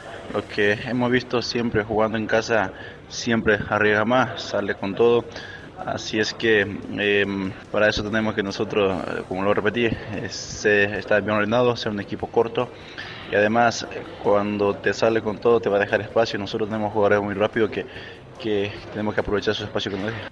lo que hemos visto siempre jugando en casa, siempre arriesga más, sale con todo. Así es que eh, para eso tenemos que nosotros, eh, como lo repetí, es, ser- estar bien ordenado, ser un equipo corto. Y además, eh, cuando te sale con todo, te va a dejar espacio. Nosotros tenemos jugadores muy rápidos que, que tenemos que aprovechar esos espacios que nos deja.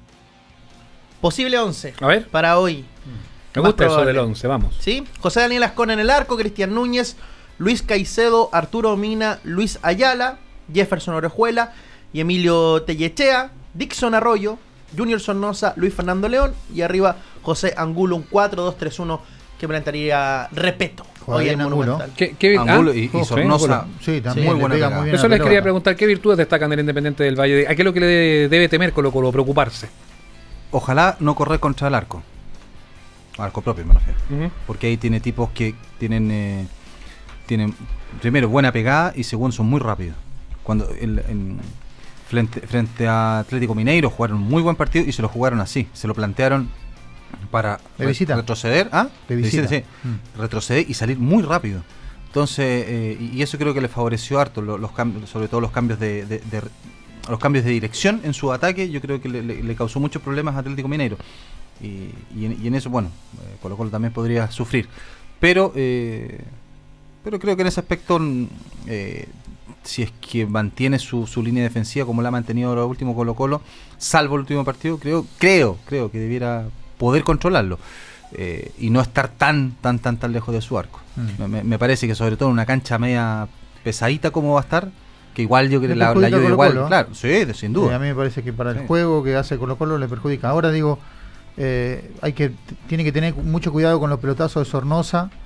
Posible once A ver. para hoy. Me Más gusta eso probable. del once, vamos. ¿Sí? José Daniel Ascona en el arco, Cristian Núñez, Luis Caicedo, Arturo Mina, Luis Ayala, Jefferson Orejuela y Emilio Tellechea, Dixon Arroyo, Junior Sornosa, Luis Fernando León y arriba José Angulo, un cuatro dos tres uno que plantearía Repeto Juega hoy bien en Angulo. Monumental. ¿Qué, qué, Angulo ah, y, y ok, Sornosa. Angulo. Sí, también. Muy le buena pega pegada. muy bien Eso a la les quería pelota. preguntar, ¿qué virtudes destacan del Independiente del Valle? ¿A qué es lo que le debe temer Colo Colo, preocuparse? Ojalá no correr contra el arco. Arco propio me refiero. Ujú. Porque ahí tiene tipos que tienen, eh, tienen primero buena pegada y segundo son muy rápidos. Cuando el, en- frente, frente a Atlético Mineiro jugaron un muy buen partido y se lo jugaron así. Se lo plantearon para De re- visita. retroceder, ¿ah? De visita. sí. Mm. Retroceder y salir muy rápido. Entonces, eh, y y eso creo que le favoreció harto lo- los cambios, sobre todo los cambios de, de- de- los cambios de dirección en su ataque. Yo creo que le, le- le causó muchos problemas a Atlético Mineiro. Y, y en, y en eso, bueno, eh, Colo Colo también podría sufrir. Pero, eh, pero creo que en ese aspecto, mm, eh, si es que mantiene su, su línea defensiva como la ha mantenido ahora último Colo Colo, salvo el último partido, creo, creo, creo que debiera poder controlarlo. Eh, y no estar tan, tan, tan, tan lejos de su arco. Mm. Me, me parece que sobre todo en una cancha media pesadita como va a estar, que igual yo creo Le que la, la perjudica a lluvia Colo igual, Colo, ¿eh? claro, sí, de- sin duda. Eh, a mí me parece que para el Sí. juego que hace Colo Colo le perjudica. Ahora digo, eh, hay que t- tiene que tener mucho cuidado con los pelotazos de Sornosa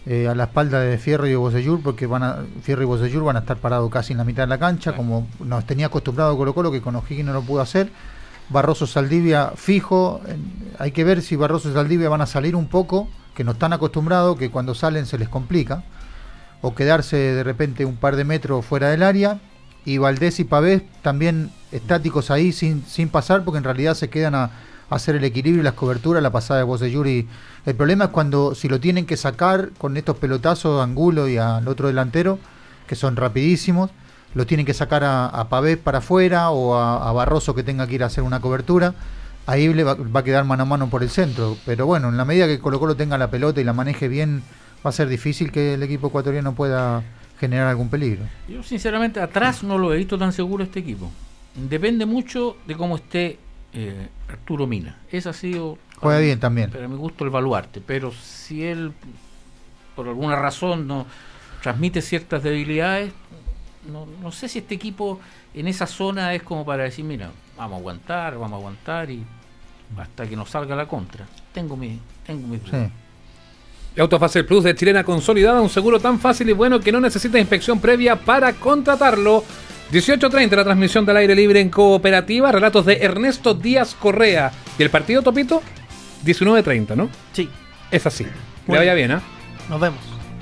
eh, a la espalda de Fierro y Bocellur, porque van a, Fierro y Bocellur van a estar parados casi en la mitad de la cancha, sí, como nos tenía acostumbrado Colo Colo, que con O'Higgins no lo pudo hacer. Barroso Saldivia fijo, eh, hay que ver si Barroso y Saldivia van a salir un poco, que no están acostumbrados, que cuando salen se les complica, o quedarse de repente un par de metros fuera del área, y Valdés y Pavés también estáticos ahí sin, sin pasar, porque en realidad se quedan a, a hacer el equilibrio y las coberturas, la pasada de Bocellur. Y el problema es cuando si lo tienen que sacar con estos pelotazos a Angulo y al otro delantero, que son rapidísimos, lo tienen que sacar a, a Pavés para afuera o a, a Barroso que tenga que ir a hacer una cobertura, ahí le va, va a quedar mano a mano por el centro. Pero bueno, en la medida que Colo Colo tenga la pelota y la maneje bien, va a ser difícil que el equipo ecuatoriano pueda generar algún peligro. Yo sinceramente atrás no lo he visto tan seguro este equipo. Depende mucho de cómo esté eh, Arturo Mina. Ese ha sido, juega bien también, para mi gusto, el baluarte. Pero si él por alguna razón no transmite ciertas debilidades, no, no sé si este equipo en esa zona es como para decir, mira, vamos a aguantar, vamos a aguantar y hasta que nos salga la contra. Tengo mi, tengo mi duda. Sí. Autofacel Plus de Chilena Consolidada, un seguro tan fácil y bueno que no necesita inspección previa para contratarlo. dieciocho treinta la transmisión del aire libre en Cooperativa, relatos de Ernesto Díaz Correa. ¿Y el partido, Topito? diecinueve treinta, ¿no? Sí. Es así. Le Bueno. vaya bien, ¿ah? ¿eh? Nos vemos.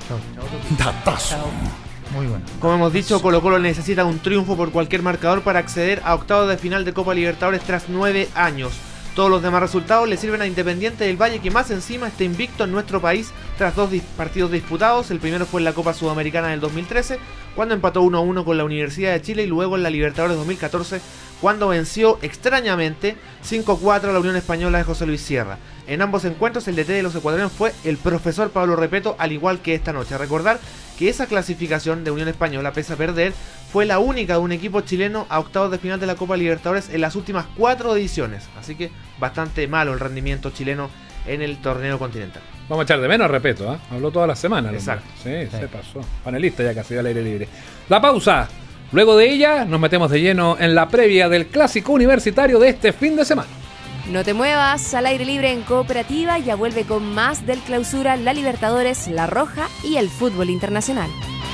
Datazo. Muy bueno. Como hemos dicho, Colo Colo necesita un triunfo por cualquier marcador para acceder a octavos de final de Copa Libertadores tras nueve años. Todos los demás resultados le sirven a Independiente del Valle, que más encima está invicto en nuestro país tras dos dis- partidos disputados. El primero fue en la Copa Sudamericana del dos mil trece, cuando empató uno a uno con la Universidad de Chile, y luego en la Libertadores dos mil catorce, cuando venció extrañamente cinco a cuatro a la Unión Española de José Luis Sierra. En ambos encuentros el D T de los ecuatorianos fue el profesor Pablo Repeto, al igual que esta noche. A recordar que esa clasificación de Unión Española, pese a perder, fue la única de un equipo chileno a octavos de final de la Copa Libertadores en las últimas cuatro ediciones. Así que bastante malo el rendimiento chileno en el torneo continental. Vamos a echar de menos, respeto, ¿ah? Habló toda la semana. Exacto. Sí, sí, se pasó. Panelista ya casi al aire libre. La pausa. Luego de ella nos metemos de lleno en la previa del clásico universitario de este fin de semana. No te muevas, al aire libre en Cooperativa ya vuelve con más del Clausura, la Libertadores, la Roja y el fútbol internacional.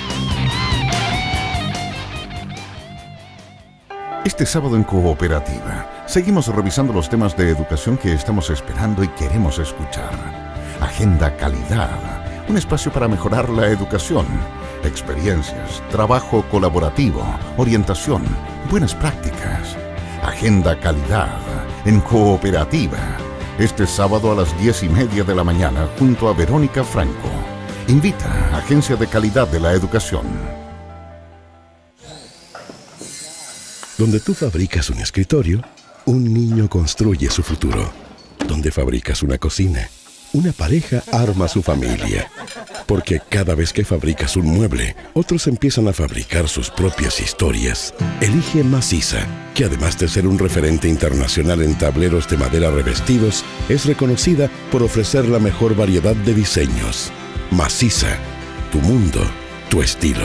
Este sábado en Cooperativa seguimos revisando los temas de educación que estamos esperando y queremos escuchar. Agenda Calidad, un espacio para mejorar la educación, experiencias, trabajo colaborativo, orientación, buenas prácticas. Agenda Calidad en Cooperativa, este sábado a las diez y media de la mañana junto a Verónica Franco. Invita a Agencia de Calidad de la Educación. Donde tú fabricas un escritorio, un niño construye su futuro. Donde fabricas una cocina, una pareja arma su familia. Porque cada vez que fabricas un mueble, otros empiezan a fabricar sus propias historias. Elige Maciza, que además de ser un referente internacional en tableros de madera revestidos, es reconocida por ofrecer la mejor variedad de diseños. Maciza, tu mundo, tu estilo.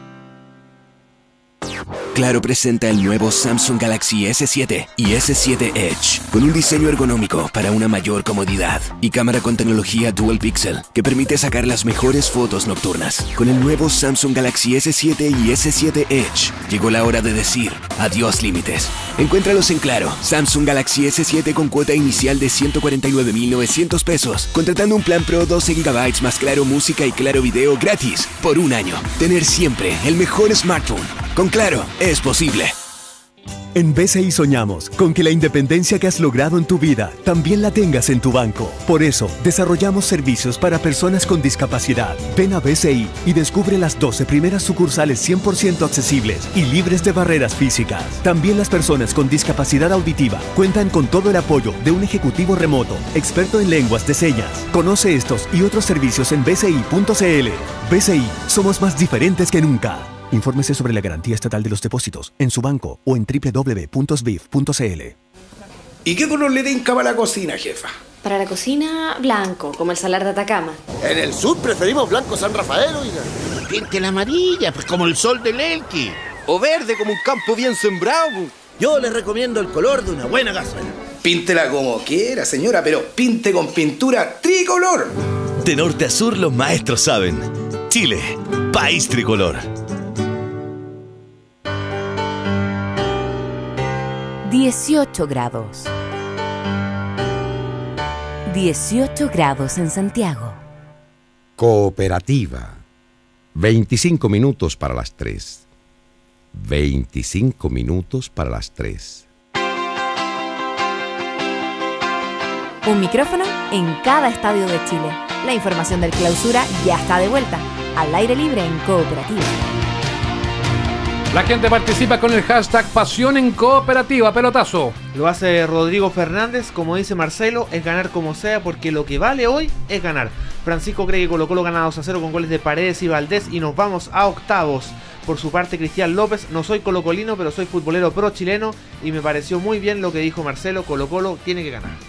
Claro presenta el nuevo Samsung Galaxy ese siete y ese siete Edge, con un diseño ergonómico para una mayor comodidad y cámara con tecnología Dual Pixel que permite sacar las mejores fotos nocturnas. Con el nuevo Samsung Galaxy ese siete y ese siete Edge, llegó la hora de decir adiós límites. Encuéntralos en Claro. Samsung Galaxy ese siete con cuota inicial de ciento cuarenta y nueve mil novecientos pesos, contratando un plan Pro doce gigabytes más Claro Música y Claro Video gratis por un año. Tener siempre el mejor smartphone. Con Claro, es posible. En B C I soñamos con que la independencia que has logrado en tu vida también la tengas en tu banco. Por eso, desarrollamos servicios para personas con discapacidad. Ven a B C I y descubre las doce primeras sucursales cien por ciento accesibles y libres de barreras físicas. También las personas con discapacidad auditiva cuentan con todo el apoyo de un ejecutivo remoto, experto en lenguas de señas. Conoce estos y otros servicios en b c i punto c l. B C I, somos más diferentes que nunca. Infórmese sobre la garantía estatal de los depósitos en su banco o en w w w punto s b i f punto c l. ¿Y qué color le tinca para la cocina, jefa? Para la cocina, blanco, como el salar de Atacama. En el sur preferimos blanco San Rafael, oiga. Pinte la amarilla, pues como el sol del Elqui. O verde, como un campo bien sembrado. Yo les recomiendo el color de una buena gasolina. Píntela como quiera, señora, pero pinte con pintura tricolor. De norte a sur los maestros saben. Chile, país tricolor. dieciocho grados. dieciocho grados en Santiago. Cooperativa. veinticinco minutos para las tres. veinticinco minutos para las tres. Un micrófono en cada estadio de Chile. La información del Clausura ya está de vuelta. Al aire libre en Cooperativa. La gente participa con el hashtag Pasión en Cooperativa. Pelotazo. Lo hace Rodrigo Fernández, como dice Marcelo, es ganar como sea, porque lo que vale hoy es ganar. Francisco cree que Colo Colo gana dos a cero con goles de Paredes y Valdés y nos vamos a octavos. Por su parte, Cristian López, no soy colocolino, pero soy futbolero pro chileno y me pareció muy bien lo que dijo Marcelo, Colo Colo tiene que ganar.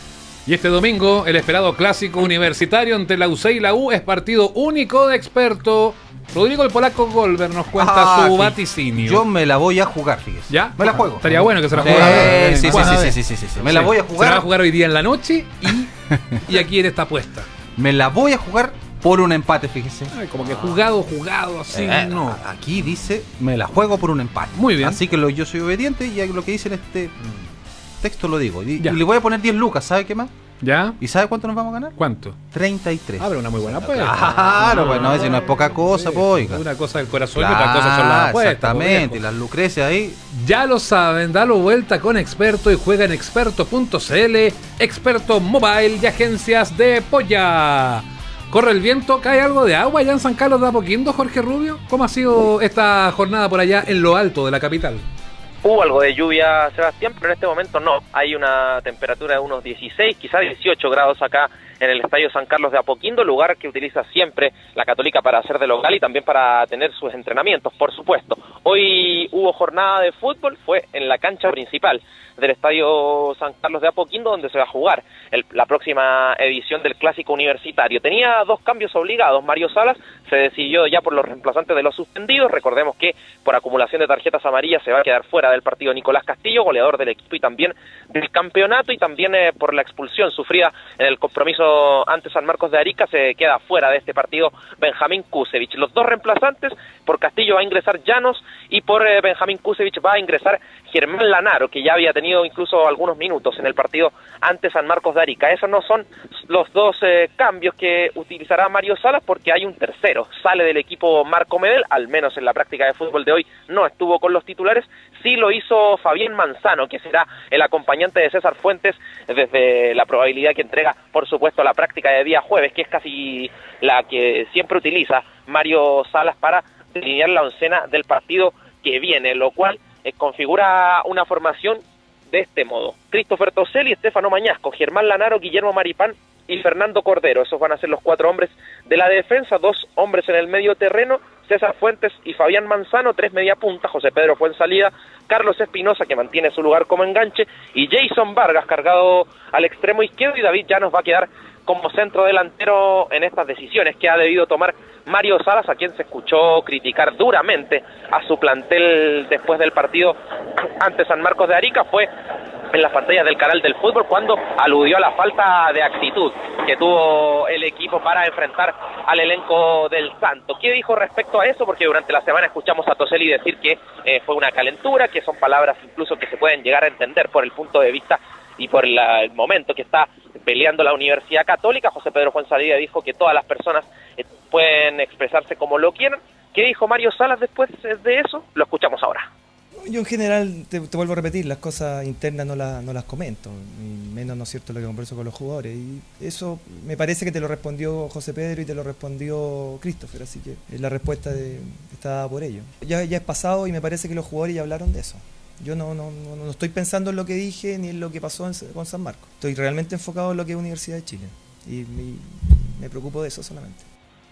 Y este domingo, el esperado clásico universitario entre la U C y la U es partido único de experto. Rodrigo el Polaco Golver nos cuenta Ah, su sí. vaticinio. Yo me la voy a jugar, fíjese. ¿Ya? Me la juego. Estaría bueno que se la Sí, jugara. sí, sí, Bueno, sí, a sí, ver. sí, sí, sí, sí. Me la voy a jugar. Se la va a jugar hoy día en la noche y, y aquí en esta apuesta. Me la voy a jugar por un empate, fíjese. Ay, como que jugado, jugado, así, Eh, no. Aquí dice, me la juego por un empate. Muy bien. Así que lo, yo soy obediente y lo que dice en este texto lo digo. Y, y le voy a poner diez lucas, ¿sabe qué más? ¿Ya? ¿Y sabe cuánto nos vamos a ganar? ¿Cuánto? treinta y tres. Ah, pero una muy buena apuesta. Claro, pues no, si no es poca cosa, Sí, pues, oiga. Una cosa del corazón Claro, y otra cosa son las apuestas. exactamente, pues, y las Lucrecias ahí. Ya lo saben, dalo vuelta con Experto y juega en experto punto c l, Experto Mobile y agencias de Polla. Corre el viento, cae algo de agua allá en San Carlos de Apoquindo, Jorge Rubio. ¿Cómo ha sido esta jornada por allá en lo alto de la capital? Hubo algo de lluvia, Sebastián, pero en este momento no. Hay una temperatura de unos dieciséis, quizás dieciocho grados acá en el Estadio San Carlos de Apoquindo, lugar que utiliza siempre la Católica para hacer de local y también para tener sus entrenamientos, por supuesto. Hoy hubo jornada de fútbol, fue en la cancha principal del Estadio San Carlos de Apoquindo, donde se va a jugar el, la próxima edición del Clásico Universitario. Tenía dos cambios obligados. Mario Salas se decidió ya por los reemplazantes de los suspendidos. Recordemos que por acumulación de tarjetas amarillas se va a quedar fuera del partido Nicolás Castillo, goleador del equipo y también del campeonato, y también eh, por la expulsión sufrida en el compromiso ante San Marcos de Arica se queda fuera de este partido Benjamín Kusevich. Los dos reemplazantes, por Castillo va a ingresar Llanos y por eh, Benjamín Kusevich va a ingresar Germán Lanaro, que ya había tenido incluso algunos minutos en el partido ante San Marcos de Arica. Esos no son los dos eh, cambios que utilizará Mario Salas, porque hay un tercero. Sale del equipo Marco Medel, al menos en la práctica de fútbol de hoy no estuvo con los titulares. Sí lo hizo Fabián Manzano, que será el acompañante de César Fuentes desde la probabilidad que entrega, por supuesto, la práctica de día jueves, que es casi la que siempre utiliza Mario Salas para delinear la oncena del partido que viene, lo cual eh, configura una formación de este modo: Christopher Toselli, Estefano Mañasco, Germán Lanaro, Guillermo Maripán y Fernando Cordero. Esos van a ser los cuatro hombres de la defensa, dos hombres en el medio terreno, César Fuentes y Fabián Manzano, tres media punta, José Pedro Fuensalida, Carlos Espinosa, que mantiene su lugar como enganche, y Jason Vargas cargado al extremo izquierdo, y David Llanos va a quedar como centro delantero en estas decisiones que ha debido tomar Mario Salas, a quien se escuchó criticar duramente a su plantel después del partido ante San Marcos de Arica. Fue en las pantallas del canal del fútbol cuando aludió a la falta de actitud que tuvo el equipo para enfrentar al elenco del Santo. ¿Qué dijo respecto a eso? Porque durante la semana escuchamos a Toselli decir que eh, fue una calentura, que son palabras incluso que se pueden llegar a entender por el punto de vista y por la, el momento que está peleando la Universidad Católica. José Pedro Fuensalida dijo que todas las personas eh, pueden expresarse como lo quieran. ¿Qué dijo Mario Salas después de eso? Lo escuchamos ahora. Yo en general, te, te vuelvo a repetir, las cosas internas no, la, no las comento, y menos, ¿no es cierto?, lo que converso con los jugadores, y eso me parece que te lo respondió José Pedro y te lo respondió Christopher, así que la respuesta de, está dada por ello. Ya, ya es pasado y me parece que los jugadores ya hablaron de eso. Yo no, no, no, no estoy pensando en lo que dije ni en lo que pasó en, con San Marcos. Estoy realmente enfocado en lo que es Universidad de Chile y, y me preocupo de eso solamente.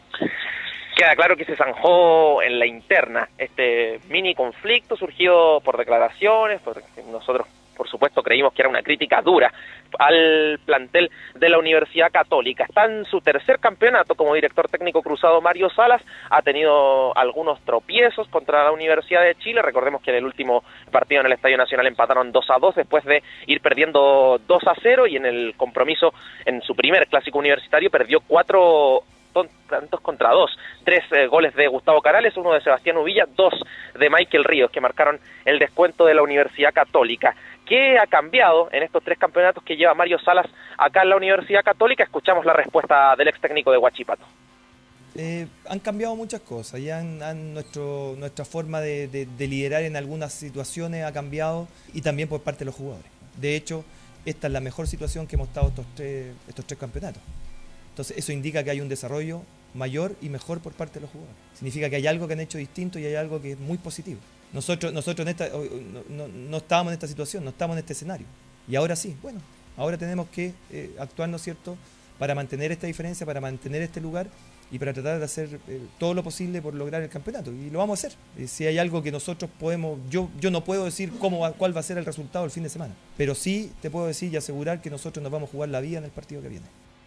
Queda claro que se zanjó en la interna este mini conflicto surgido por declaraciones, por nosotros por supuesto creímos que era una crítica dura al plantel de la Universidad Católica. Está en su tercer campeonato como director técnico cruzado Mario Salas, ha tenido algunos tropiezos contra la Universidad de Chile, recordemos que en el último partido en el Estadio Nacional empataron dos a dos después de ir perdiendo dos a cero, y en el compromiso en su primer clásico universitario perdió cuatro tantos contra dos, tres eh, goles de Gustavo Carales, uno de Sebastián Uvilla, dos de Michael Ríos, que marcaron el descuento de la Universidad Católica. ¿Qué ha cambiado en estos tres campeonatos que lleva Mario Salas acá en la Universidad Católica? Escuchamos la respuesta del ex técnico de Huachipato. Eh, han cambiado muchas cosas, ya han, han nuestro, nuestra forma de, de, de liderar en algunas situaciones ha cambiado, y también por parte de los jugadores. De hecho, esta es la mejor situación que hemos estado estos tres, estos tres campeonatos. Entonces eso indica que hay un desarrollo mayor y mejor por parte de los jugadores. Significa que hay algo que han hecho distinto y hay algo que es muy positivo. Nosotros, nosotros en esta, no, no, no estábamos en esta situación, no estábamos en este escenario. Y ahora sí, bueno, ahora tenemos que eh, actuar, ¿no es cierto?, para mantener esta diferencia, para mantener este lugar y para tratar de hacer eh, todo lo posible por lograr el campeonato. Y lo vamos a hacer. Eh, si hay algo que nosotros podemos, yo, yo no puedo decir cómo va, cuál va a ser el resultado el fin de semana, pero sí te puedo decir y asegurar que nosotros nos vamos a jugar la vida en el partido que viene.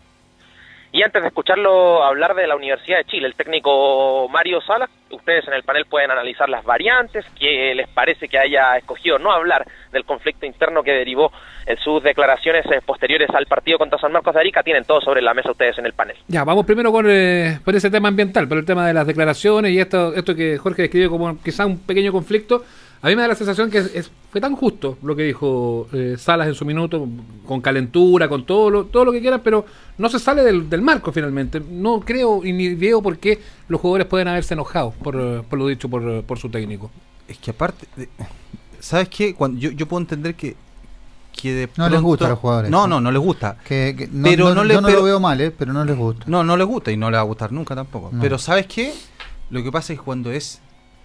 Y antes de escucharlo hablar de la Universidad de Chile, el técnico Mario Salas, ustedes en el panel pueden analizar las variantes, que les parece que haya escogido no hablar del conflicto interno que derivó en sus declaraciones posteriores al partido contra San Marcos de Arica. Tienen todo sobre la mesa ustedes en el panel. Ya, vamos primero con, eh, por ese tema ambiental, por el tema de las declaraciones y esto, esto que Jorge describió como quizá un pequeño conflicto. A mí me da la sensación que es, es, fue tan justo lo que dijo eh, Salas en su minuto, con calentura, con todo lo, todo lo que quieran, pero no se sale del, del marco finalmente. No creo y ni veo por qué los jugadores pueden haberse enojado por, por lo dicho por, por su técnico. Es que aparte, de, ¿sabes qué? Cuando yo, yo puedo entender que, que de No pronto, les gusta a los jugadores. No, no, no les gusta. Que, que no, pero no, no yo les, no pero, lo veo mal, ¿eh? Pero no les gusta. No, no les gusta y no les va a gustar nunca tampoco. No. Pero ¿sabes qué? Lo que pasa es que cuando es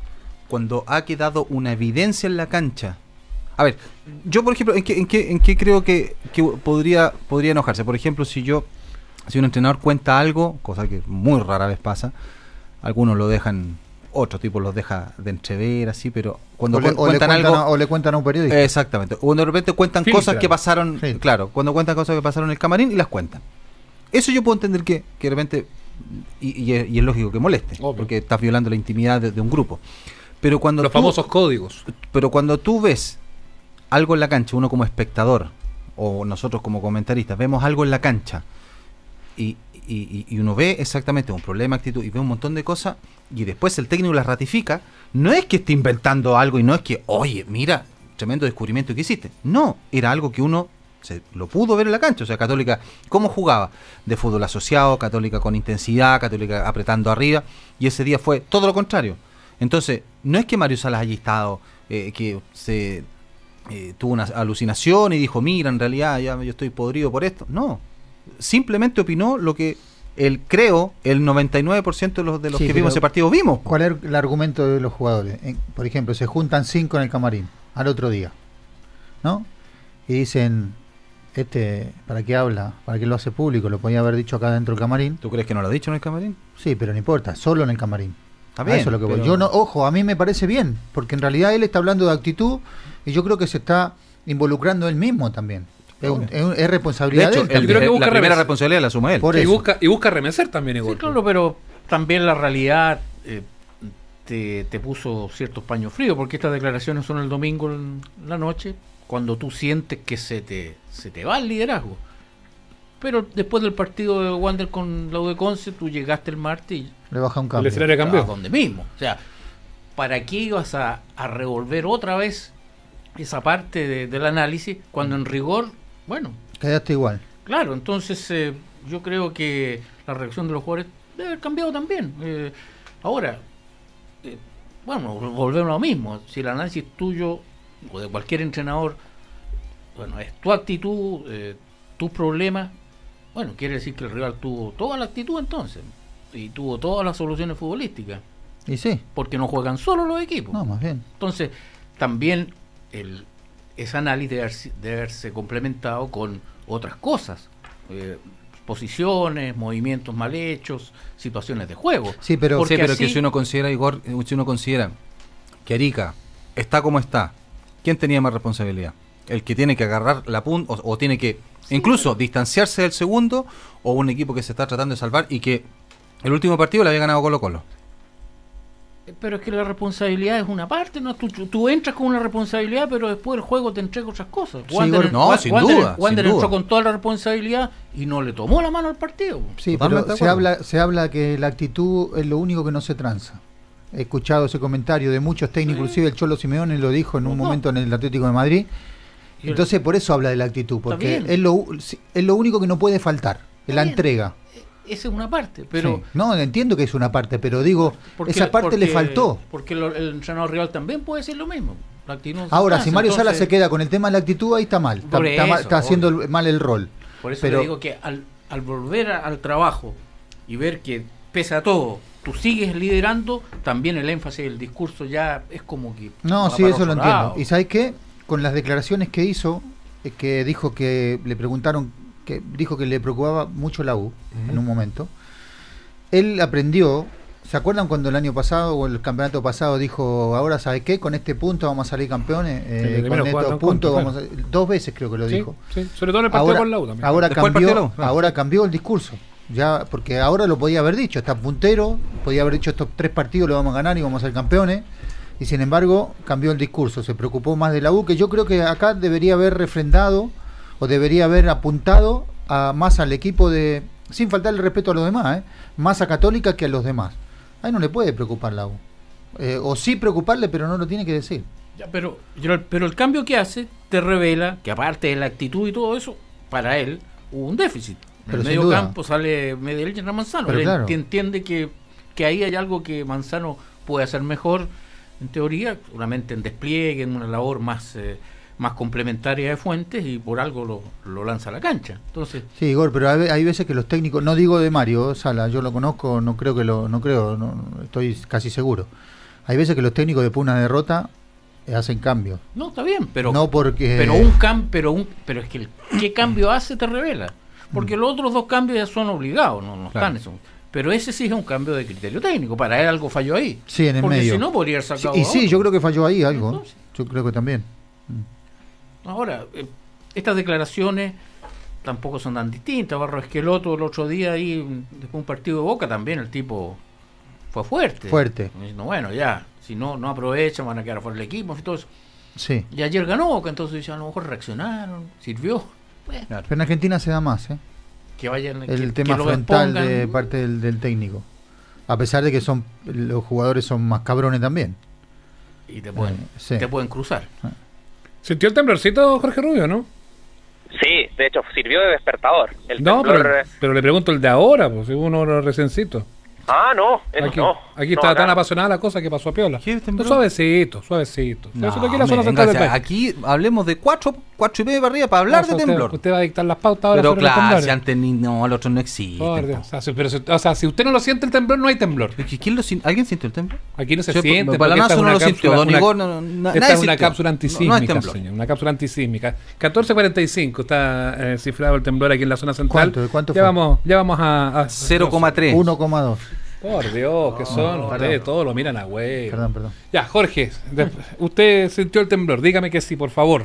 cuando ha quedado una evidencia en la cancha. A ver, yo por ejemplo, ¿en qué, en qué, en qué creo que, que podría, podría enojarse? Por ejemplo, si yo, si un entrenador cuenta algo, cosa que muy rara vez pasa, algunos lo dejan, otros tipos los deja de entrever, así, pero cuando o le, cu- o cuentan le cuentan algo... a, o le cuentan a un periodista. Exactamente, o de repente cuentan Filtra. cosas que pasaron, Sí. claro, cuando cuentan cosas que pasaron en el camarín y las cuentan. Eso yo puedo entender que, que de repente, y, y, es, y es lógico que moleste, Obvio. porque estás violando la intimidad de, de un grupo. Pero cuando los tú, famosos códigos. Pero cuando tú ves algo en la cancha, uno como espectador o nosotros como comentaristas vemos algo en la cancha y, y, y uno ve exactamente un problema, actitud y ve un montón de cosas y después el técnico las ratifica, no es que esté inventando algo y no es que, oye, mira, tremendo descubrimiento que hiciste. No, era algo que uno se lo pudo ver en la cancha. O sea, Católica, ¿cómo jugaba? De fútbol asociado, Católica con intensidad, Católica apretando arriba, y ese día fue todo lo contrario. Entonces, no es que Mario Salas haya estado, eh, que se eh, tuvo una alucinación y dijo, mira, en realidad ya yo estoy podrido por esto. No, simplemente opinó lo que él, creo, el noventa y nueve por ciento de los, de los Sí, que vimos ese partido vimos. ¿Cuál es el argumento de los jugadores? En- por ejemplo, se juntan cinco en el camarín al otro día, ¿no? Y dicen, este, ¿para qué habla? ¿Para qué lo hace público? Lo podía haber dicho acá dentro del camarín. ¿Tú crees que no lo ha dicho en el camarín? Sí, pero no importa, solo en el camarín. Está A bien, eso es lo que voy. pero- Yo no, ojo, a mí me parece bien, porque en realidad él está hablando de actitud y yo creo que se está involucrando él mismo también. Es, un- es un- es responsabilidad De hecho, de él. el- también. la primera responsabilidad la asume él. Por y eso. busca y busca remecer también igual. Sí, claro, pero también la realidad eh, te, te puso ciertos paños fríos, porque estas declaraciones son el domingo en la noche, cuando tú sientes que se te, se te va el liderazgo. Pero después del partido de Wander con la U de Conce, tú llegaste el martes y Le baja un cambio. El escenario cambió. a donde mismo. O sea, ¿para qué ibas a, a revolver otra vez esa parte de- del análisis cuando en rigor, bueno, Quedaste igual. claro, entonces eh, yo creo que la reacción de los jugadores debe haber cambiado también. Eh, ahora, eh, bueno, volvemos a lo mismo. Si el análisis tuyo o de cualquier entrenador, bueno, es tu actitud, eh, tus problemas, bueno, quiere decir que el rival tuvo toda la actitud entonces y tuvo todas las soluciones futbolísticas. Y sí. Porque no juegan solo los equipos. No, más bien. Entonces, también el, ese análisis debe haberse, debe haberse complementado con otras cosas. Eh, posiciones, movimientos mal hechos, situaciones de juego. Sí, pero, Porque Sí, pero así- que si uno considera, Igor, si uno considera que Arica está como está, ¿quién tenía más responsabilidad? el que tiene que agarrar la punta o, o tiene que incluso distanciarse del segundo, o un equipo que se está tratando de salvar y que el último partido le había ganado Colo-Colo. Pero es que la responsabilidad es una parte, ¿no? Tú, tú entras con una responsabilidad, pero después el juego te entrega otras cosas. Sí, Wander, no, sin Wander, duda. Wander sin entró duda. con toda la responsabilidad y no le tomó la mano al partido. Sí, pero se habla, se habla que la actitud es lo único que no se tranza. He escuchado ese comentario de muchos técnicos, sí. Inclusive el Cholo Simeone lo dijo en un no, momento en el Atlético de Madrid. Entonces por eso habla de la actitud, porque es lo, es lo único que no puede faltar, la bien. entrega. Esa es una parte, pero... Sí. No, entiendo que es una parte, pero digo, porque, esa parte porque, le faltó. Porque lo, el entrenador rival también puede decir lo mismo. La actitud no Ahora, se si Mario entonces, Sala se queda con el tema de la actitud, ahí está mal. Está, eso, está, está haciendo mal el rol. Por eso pero, le digo que al, al volver a, al trabajo y ver que, pese a todo, tú sigues liderando, también el énfasis del discurso ya es como que... No, sí, eso lo entiendo. Lado. ¿Y sabes qué? Con las declaraciones que hizo, que dijo que le preguntaron, que dijo que le preocupaba mucho la U uh-huh. en un momento... Él aprendió, ¿se acuerdan cuando el año pasado o el campeonato pasado dijo, ahora sabe qué, con este punto vamos a salir campeones, eh, con estos puntos vamos a, dos veces creo que lo sí, dijo. Sí, sobre todo en el partido ahora, con la U también. Ahora Después cambió, claro. ahora cambió el discurso, ya porque ahora lo podía haber dicho, está puntero, podía haber dicho estos tres partidos lo vamos a ganar y vamos a ser campeones, y sin embargo cambió el discurso, se preocupó más de la U, que yo creo que acá debería haber refrendado o debería haber apuntado a más al equipo de... sin faltar el respeto a los demás, ¿eh? Más a Católica que a los demás. Ahí no le puede preocupar la U. Eh, o sí preocuparle, pero no lo tiene que decir. Ya, pero, pero el cambio que hace te revela que aparte de la actitud y todo eso, para él hubo un déficit. En pero el medio campo sale Medellín y Manzano. Pero él claro. entiende que, que ahí hay algo que Manzano puede hacer mejor, en teoría, seguramente en despliegue, en una labor más... Eh, más complementaria de Fuentes, y por algo lo, lo lanza a la cancha. Entonces, sí, Igor, pero hay, hay veces que los técnicos, no digo de Mario Sala, yo lo conozco, no creo que lo, no creo, no, estoy casi seguro. Hay veces que los técnicos después de una derrota eh, hacen cambios. No, está bien, pero no porque pero un cam, pero un pero es que el, qué cambio hace te revela, porque mm. los otros dos cambios ya son obligados, no, no claro. están eso. Pero ese sí es un cambio de criterio técnico, para él algo falló ahí. Sí, en el porque medio. si no podría haber sacado. Sí, y sí, yo creo que falló ahí algo. Entonces, yo creo que también. Mm. Ahora, eh, estas declaraciones tampoco son tan distintas. Barro Esqueloto el otro día ahí, después de un partido de Boca, también el tipo fue fuerte. Fuerte. Diciendo, bueno, ya, si no no aprovechan, van a quedar fuera del equipo y todo eso. Sí. Y ayer ganó Boca, entonces dice, a lo mejor reaccionaron, sirvió. Bueno. Claro. Pero en Argentina se da más, ¿eh? Que vayan, el que, tema que frontal de parte del, del técnico. A pesar de que son los jugadores son más cabrones también. Y te pueden, eh, sí. te pueden cruzar. Ah. ¿Sintió el temblorcito Jorge Rubio, no? Sí, de hecho sirvió de despertador. El no, temblor... pero, pero le pregunto el de ahora, pues si uno recencito. Ah, no, eso aquí, no. Aquí no, estaba acá. tan apasionada la cosa que pasó a piola. No, suavecito, suavecito. No, Eso aquí, la zona venga, central o sea, del país. aquí hablemos de cuatro, cuatro y medio para arriba para hablar no, de usted, temblor. Usted va a dictar las pautas ahora pero sobre claro, los temblores. si antes ni, no, al otro no existe. Por Dios, o, sea, si, pero, o sea, si usted no lo siente el temblor, no hay temblor. ¿Quién lo, ¿Alguien siente el temblor? Aquí no se Yo, siente. Para la no lo sintió. Don Igor, no, no, esta es una sintió. cápsula antisísmica, no, no señor. Una cápsula antisísmica. catorce cuarenta y cinco está eh, cifrado el temblor aquí en la zona central. ¿Cuánto? ¿Cuánto ya fue? vamos, ya vamos a, a cero coma tres. uno coma dos. Por Dios, que son no, ustedes, perdón. todos lo miran a huevo. Perdón, perdón. Ya, Jorge, de, usted sintió el temblor, dígame que sí, por favor.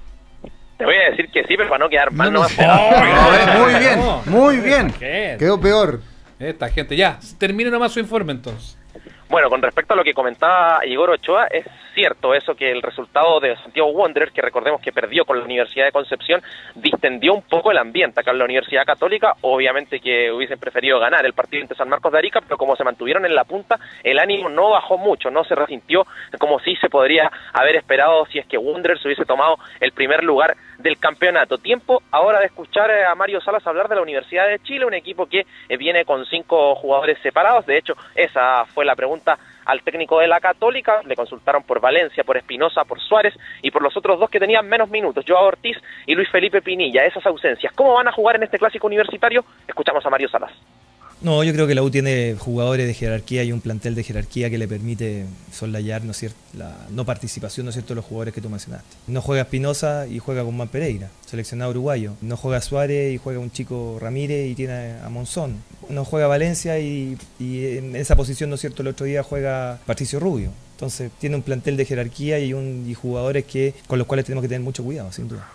Te voy a decir que sí, pero para no quedar mal, no, no, no, no Muy bien, muy bien. Quedó peor. Esta gente, ya, termine nomás su informe entonces. Bueno, con respecto a lo que comentaba Igor Ochoa, es cierto eso que el resultado de Santiago Wanderers, que recordemos que perdió con la Universidad de Concepción, distendió un poco el ambiente acá en la Universidad Católica. Obviamente que hubiesen preferido ganar el partido entre San Marcos de Arica, pero como se mantuvieron en la punta, el ánimo no bajó mucho, no se resintió como si se podría haber esperado si es que Wanderers hubiese tomado el primer lugar del campeonato. Tiempo ahora de escuchar a Mario Salas hablar de la Universidad de Chile, un equipo que viene con cinco jugadores separados. De hecho, esa fue la pregunta al técnico de la Católica. Le consultaron por Valencia, por Espinosa, por Suárez y por los otros dos que tenían menos minutos, Joao Ortiz y Luis Felipe Pinilla. Esas ausencias, ¿cómo van a jugar en este clásico universitario? Escuchamos a Mario Salas. No, yo creo que la U tiene jugadores de jerarquía y un plantel de jerarquía que le permite soslayar, ¿no es cierto?, la no participación, ¿no es cierto?, de los jugadores que tú mencionaste. No juega Espinosa y juega Guzmán Pereira, seleccionado uruguayo. No juega Suárez y juega un chico Ramírez y tiene a Monzón. No juega Valencia y, y en esa posición, ¿no es cierto?, el otro día juega Patricio Rubio. Entonces tiene un plantel de jerarquía y, un, y jugadores que con los cuales tenemos que tener mucho cuidado, sin duda.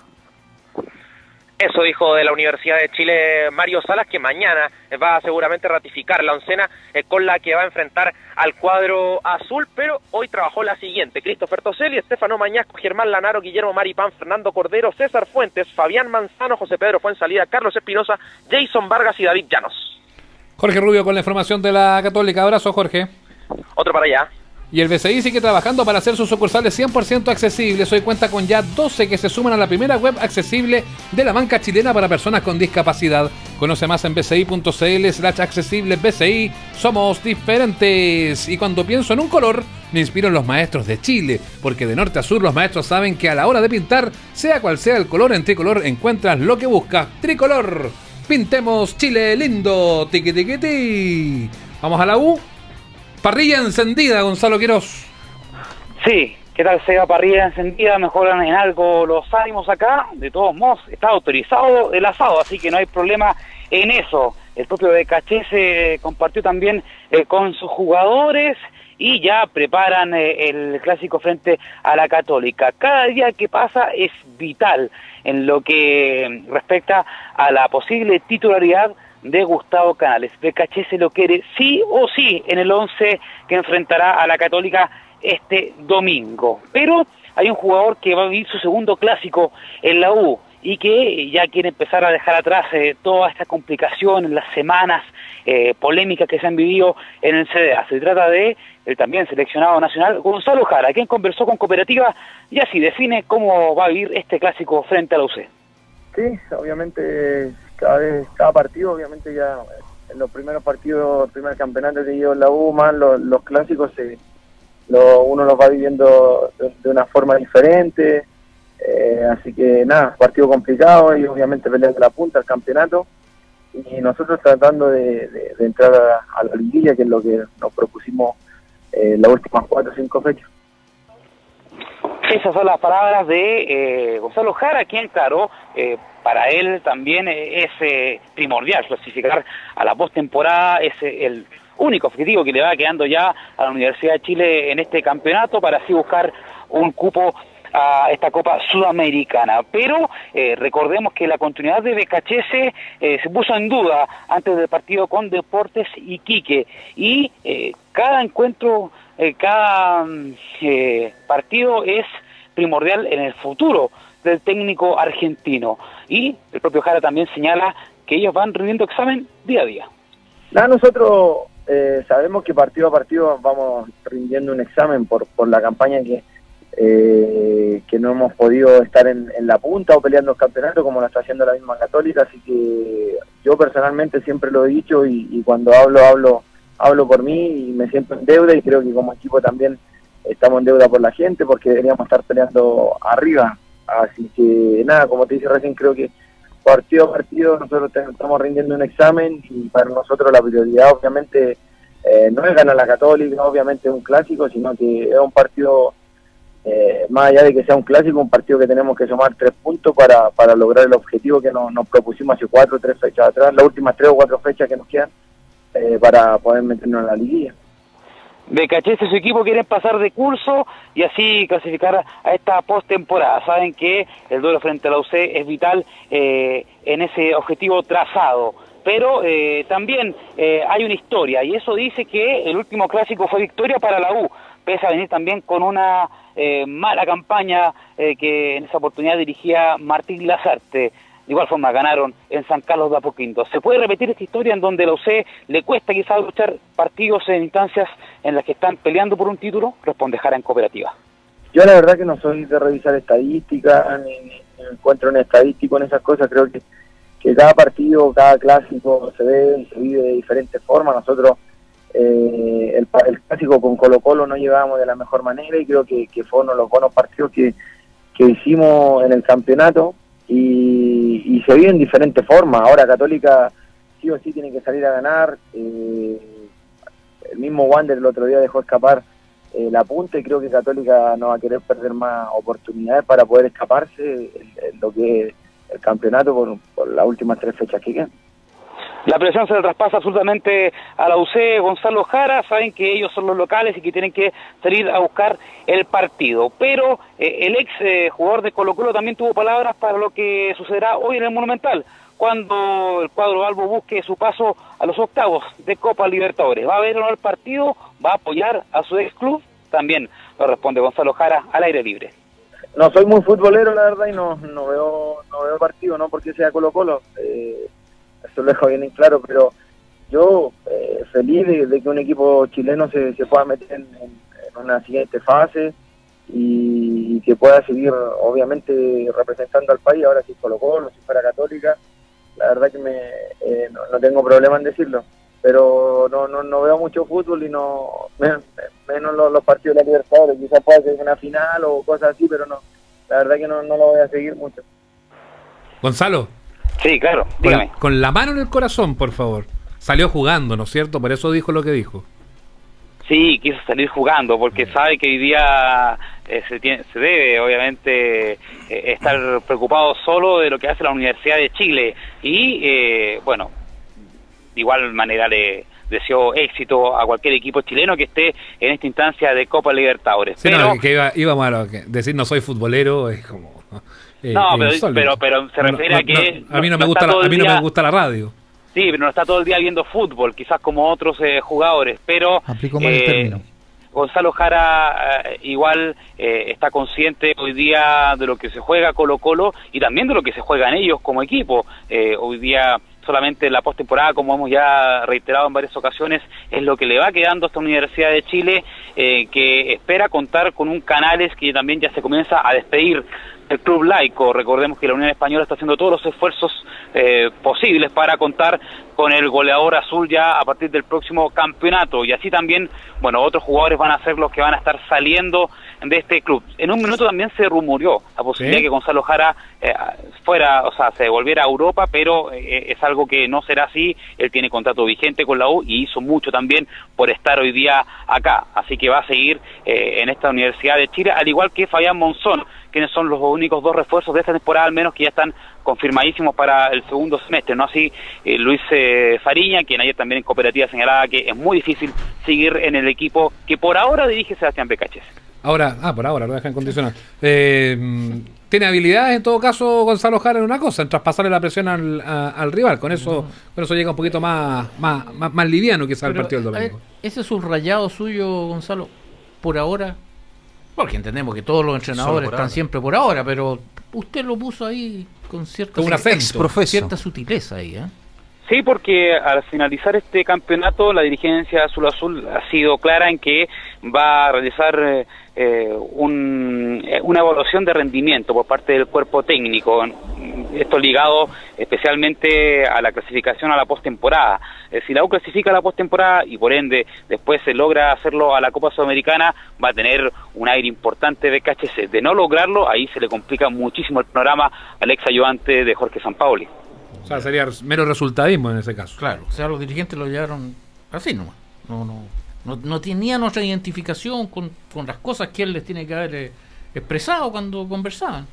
Eso dijo de la Universidad de Chile Mario Salas, que mañana va a seguramente ratificar la oncena eh, con la que va a enfrentar al cuadro azul, pero hoy trabajó la siguiente: Christopher Toselli, Estefano Mañasco, Germán Lanaro, Guillermo Maripán, Fernando Cordero, César Fuentes, Fabián Manzano, José Pedro Fuensalida, Carlos Espinosa, Jason Vargas y David Llanos. Jorge Rubio con la información de la Católica. Abrazo, Jorge. Otro para allá. Y el B C I sigue trabajando para hacer sus sucursales cien por ciento accesibles. Hoy cuenta con ya doce que se suman a la primera web accesible de la banca chilena para personas con discapacidad. Conoce más en bci.cl slash accesible. B C I, somos diferentes. Y cuando pienso en un color, me inspiro en los maestros de Chile, porque de norte a sur los maestros saben que a la hora de pintar, sea cual sea el color, en Tricolor encuentras lo que buscas. Tricolor, pintemos Chile lindo. Tiqui tiqui ti. Vamos a la U. Parrilla encendida, Gonzalo Quirós. Sí, ¿qué tal sea parrilla encendida? Mejoran en algo los ánimos acá. De todos modos, está autorizado el asado, así que no hay problema en eso. El propio B K Ch se compartió también eh, con sus jugadores y ya preparan eh, el clásico frente a la Católica. Cada día que pasa es vital en lo que respecta a la posible titularidad de Gustavo Canales. B K Ch se lo quiere sí o sí en el once que enfrentará a la Católica este domingo. Pero hay un jugador que va a vivir su segundo clásico en la U y que ya quiere empezar a dejar atrás eh, toda esta complicación en las semanas eh, polémicas que se han vivido en el C D A. Se trata de el también seleccionado nacional Gonzalo Jara, quien conversó con Cooperativa y así define cómo va a vivir este clásico frente a la U C. Sí, obviamente cada vez, cada partido, obviamente ya en los primeros partidos, el primer campeonato que lleva la U, más los, los clásicos, se, lo, uno los va viviendo de, de una forma diferente, eh, así que nada, partido complicado y obviamente peleando la punta al campeonato y nosotros tratando de, de, de entrar a, a la liguilla, que es lo que nos propusimos eh, las últimas cuatro o cinco fechas. Esas son las palabras de eh, Gonzalo Jara, quien, claro, eh, para él también es eh, primordial clasificar a la postemporada. Es eh, el único objetivo que le va quedando ya a la Universidad de Chile en este campeonato, para así buscar un cupo a esta Copa Sudamericana. Pero eh, recordemos que la continuidad de B K Ch eh, se puso en duda antes del partido con Deportes Iquique, y eh, cada encuentro, eh, cada eh, partido es primordial en el futuro del técnico argentino, y el propio Jara también señala que ellos van rindiendo examen día a día. Nada, nosotros eh, sabemos que partido a partido vamos rindiendo un examen por, por la campaña que eh, que no hemos podido estar en, en la punta o peleando el campeonato como lo está haciendo la misma Católica, así que yo personalmente siempre lo he dicho y, y cuando hablo, hablo hablo por mí y me siento en deuda, y creo que como equipo también estamos en deuda por la gente, porque deberíamos estar peleando arriba. Así que nada, como te dije recién, creo que partido a partido nosotros estamos rindiendo un examen, y para nosotros la prioridad obviamente eh, no es ganar la Católica, obviamente es un clásico, sino que es un partido, eh, más allá de que sea un clásico, un partido que tenemos que sumar tres puntos para, para lograr el objetivo que nos, nos propusimos hace cuatro o tres fechas atrás, las últimas tres o cuatro fechas que nos quedan, eh, para poder meternos en la liguilla. B K Ch y su equipo quieren pasar de curso y así clasificar a esta postemporada. Saben que el duelo frente a la U C es vital eh, en ese objetivo trazado, pero eh, también eh, hay una historia, y eso dice que el último clásico fue victoria para la U, pese a venir también con una eh, mala campaña eh, que en esa oportunidad dirigía Martín Lazarte. De igual forma ganaron en San Carlos de Apoquindo. ¿Se puede repetir esta historia en donde la U C le cuesta quizás luchar partidos en instancias en las que están peleando por un título? Responde Jara en Cooperativa. Yo la verdad que no soy de revisar estadísticas, ni, ni, ni encuentro en estadístico en esas cosas. Creo que, que cada partido, cada clásico se ve y se vive de diferentes formas. Nosotros eh, el, el clásico con Colo Colo no llevábamos de la mejor manera, y creo que, que fue uno de los buenos partidos que, que hicimos en el campeonato. Y, y se vive en diferentes formas. Ahora Católica sí o sí tiene que salir a ganar. Eh, el mismo Wander el otro día dejó escapar eh, la punta, y creo que Católica no va a querer perder más oportunidades para poder escaparse en, en lo que es el campeonato por, por las últimas tres fechas que quedan. La presión se le traspasa absolutamente a la U C, Gonzalo Jara, saben que ellos son los locales y que tienen que salir a buscar el partido, pero eh, el ex eh, jugador de Colo Colo también tuvo palabras para lo que sucederá hoy en el Monumental, cuando el cuadro albo busque su paso a los octavos de Copa Libertadores. ¿Va a ver o no el partido? ¿Va a apoyar a su ex club? También lo responde Gonzalo Jara al aire libre. No soy muy futbolero, la verdad, y no, no veo no veo partido, no porque sea Colo Colo, eh, eso lo dejo bien en claro, pero yo eh, feliz de, de que un equipo chileno se, se pueda meter en, en, en una siguiente fase y, y que pueda seguir, obviamente, representando al país. Ahora si Colo Colo, si fuera Católica, la verdad que me eh, no, no tengo problema en decirlo, pero no no, no veo mucho fútbol y no menos, menos los, los partidos de la Libertadores. Quizás pueda ser una final o cosas así, pero no, la verdad que no, no lo voy a seguir mucho. Gonzalo. Sí, claro, dígame. Con, con la mano en el corazón, por favor. Salió jugando, ¿no es cierto? Por eso dijo lo que dijo. Sí, quiso salir jugando, porque sabe que hoy día eh, se, tiene, se debe, obviamente, eh, estar preocupado solo de lo que hace la Universidad de Chile. Y, eh, bueno, de igual manera le deseo éxito a cualquier equipo chileno que esté en esta instancia de Copa Libertadores. Sí, pero, no, que iba, íbamos a lo que, decir no soy futbolero es como... Eh, no, pero, insólito. pero, pero se refiere no, no, a que... no, a mí no, no me gusta la, a mí no día, me gusta la radio. Sí, pero no está todo el día viendo fútbol, quizás como otros eh, jugadores, pero... Aplico mal el eh, término. Gonzalo Jara eh, igual eh, está consciente hoy día de lo que se juega Colo Colo y también de lo que se juegan ellos como equipo. Eh, hoy día solamente la postemporada, como hemos ya reiterado en varias ocasiones, es lo que le va quedando a esta Universidad de Chile, eh, que espera contar con un Canales que también ya se comienza a despedir del club laico. Recordemos que la Unión Española está haciendo todos los esfuerzos eh, posibles para contar con el goleador azul ya a partir del próximo campeonato, y así también, bueno, otros jugadores van a ser los que van a estar saliendo de este club. En un minuto también se rumoreó la posibilidad de que Gonzalo Jara eh, fuera, o sea, se volviera a Europa, pero eh, es algo que no será así. Él tiene contrato vigente con la U y hizo mucho también por estar hoy día acá, así que va a seguir eh, en esta Universidad de Chile, al igual que Fabián Monzón, quienes son los únicos dos refuerzos de esta temporada, al menos, que ya están confirmadísimos para el segundo semestre, ¿no? Así eh, Luis eh, Fariña, quien ayer también en Cooperativa señalaba que es muy difícil seguir en el equipo que por ahora dirige Sebastián Becachese. Ahora, ah, por ahora, lo dejan condicionar. Eh, tiene habilidades en todo caso Gonzalo Jara en una cosa, en traspasarle la presión al, a, al rival, con eso uh-huh. con eso llega un poquito más más, más, más liviano quizás el partido del domingo. Ese subrayado suyo, Gonzalo, por ahora, porque entendemos que todos los entrenadores están ahora. siempre por ahora, pero usted lo puso ahí con cierta, un acento, cierta sutileza ahí, ¿eh? Sí, porque al finalizar este campeonato la dirigencia Azul Azul ha sido clara en que va a realizar eh, eh, un, eh, una evaluación de rendimiento por parte del cuerpo técnico, esto ligado especialmente a la clasificación a la postemporada. Eh, si la U clasifica a la postemporada y por ende después se logra hacerlo a la Copa Sudamericana, va a tener un aire importante de K H C. De no lograrlo, ahí se le complica muchísimo el panorama al ex ayudante de Jorge Sampaoli. O sea, sería mero resultadismo en ese caso. Claro, o sea, los dirigentes lo llevaron así nomás. No, no, no, no tenían otra identificación con, con las cosas que él les tiene que haber eh, expresado cuando conversaban.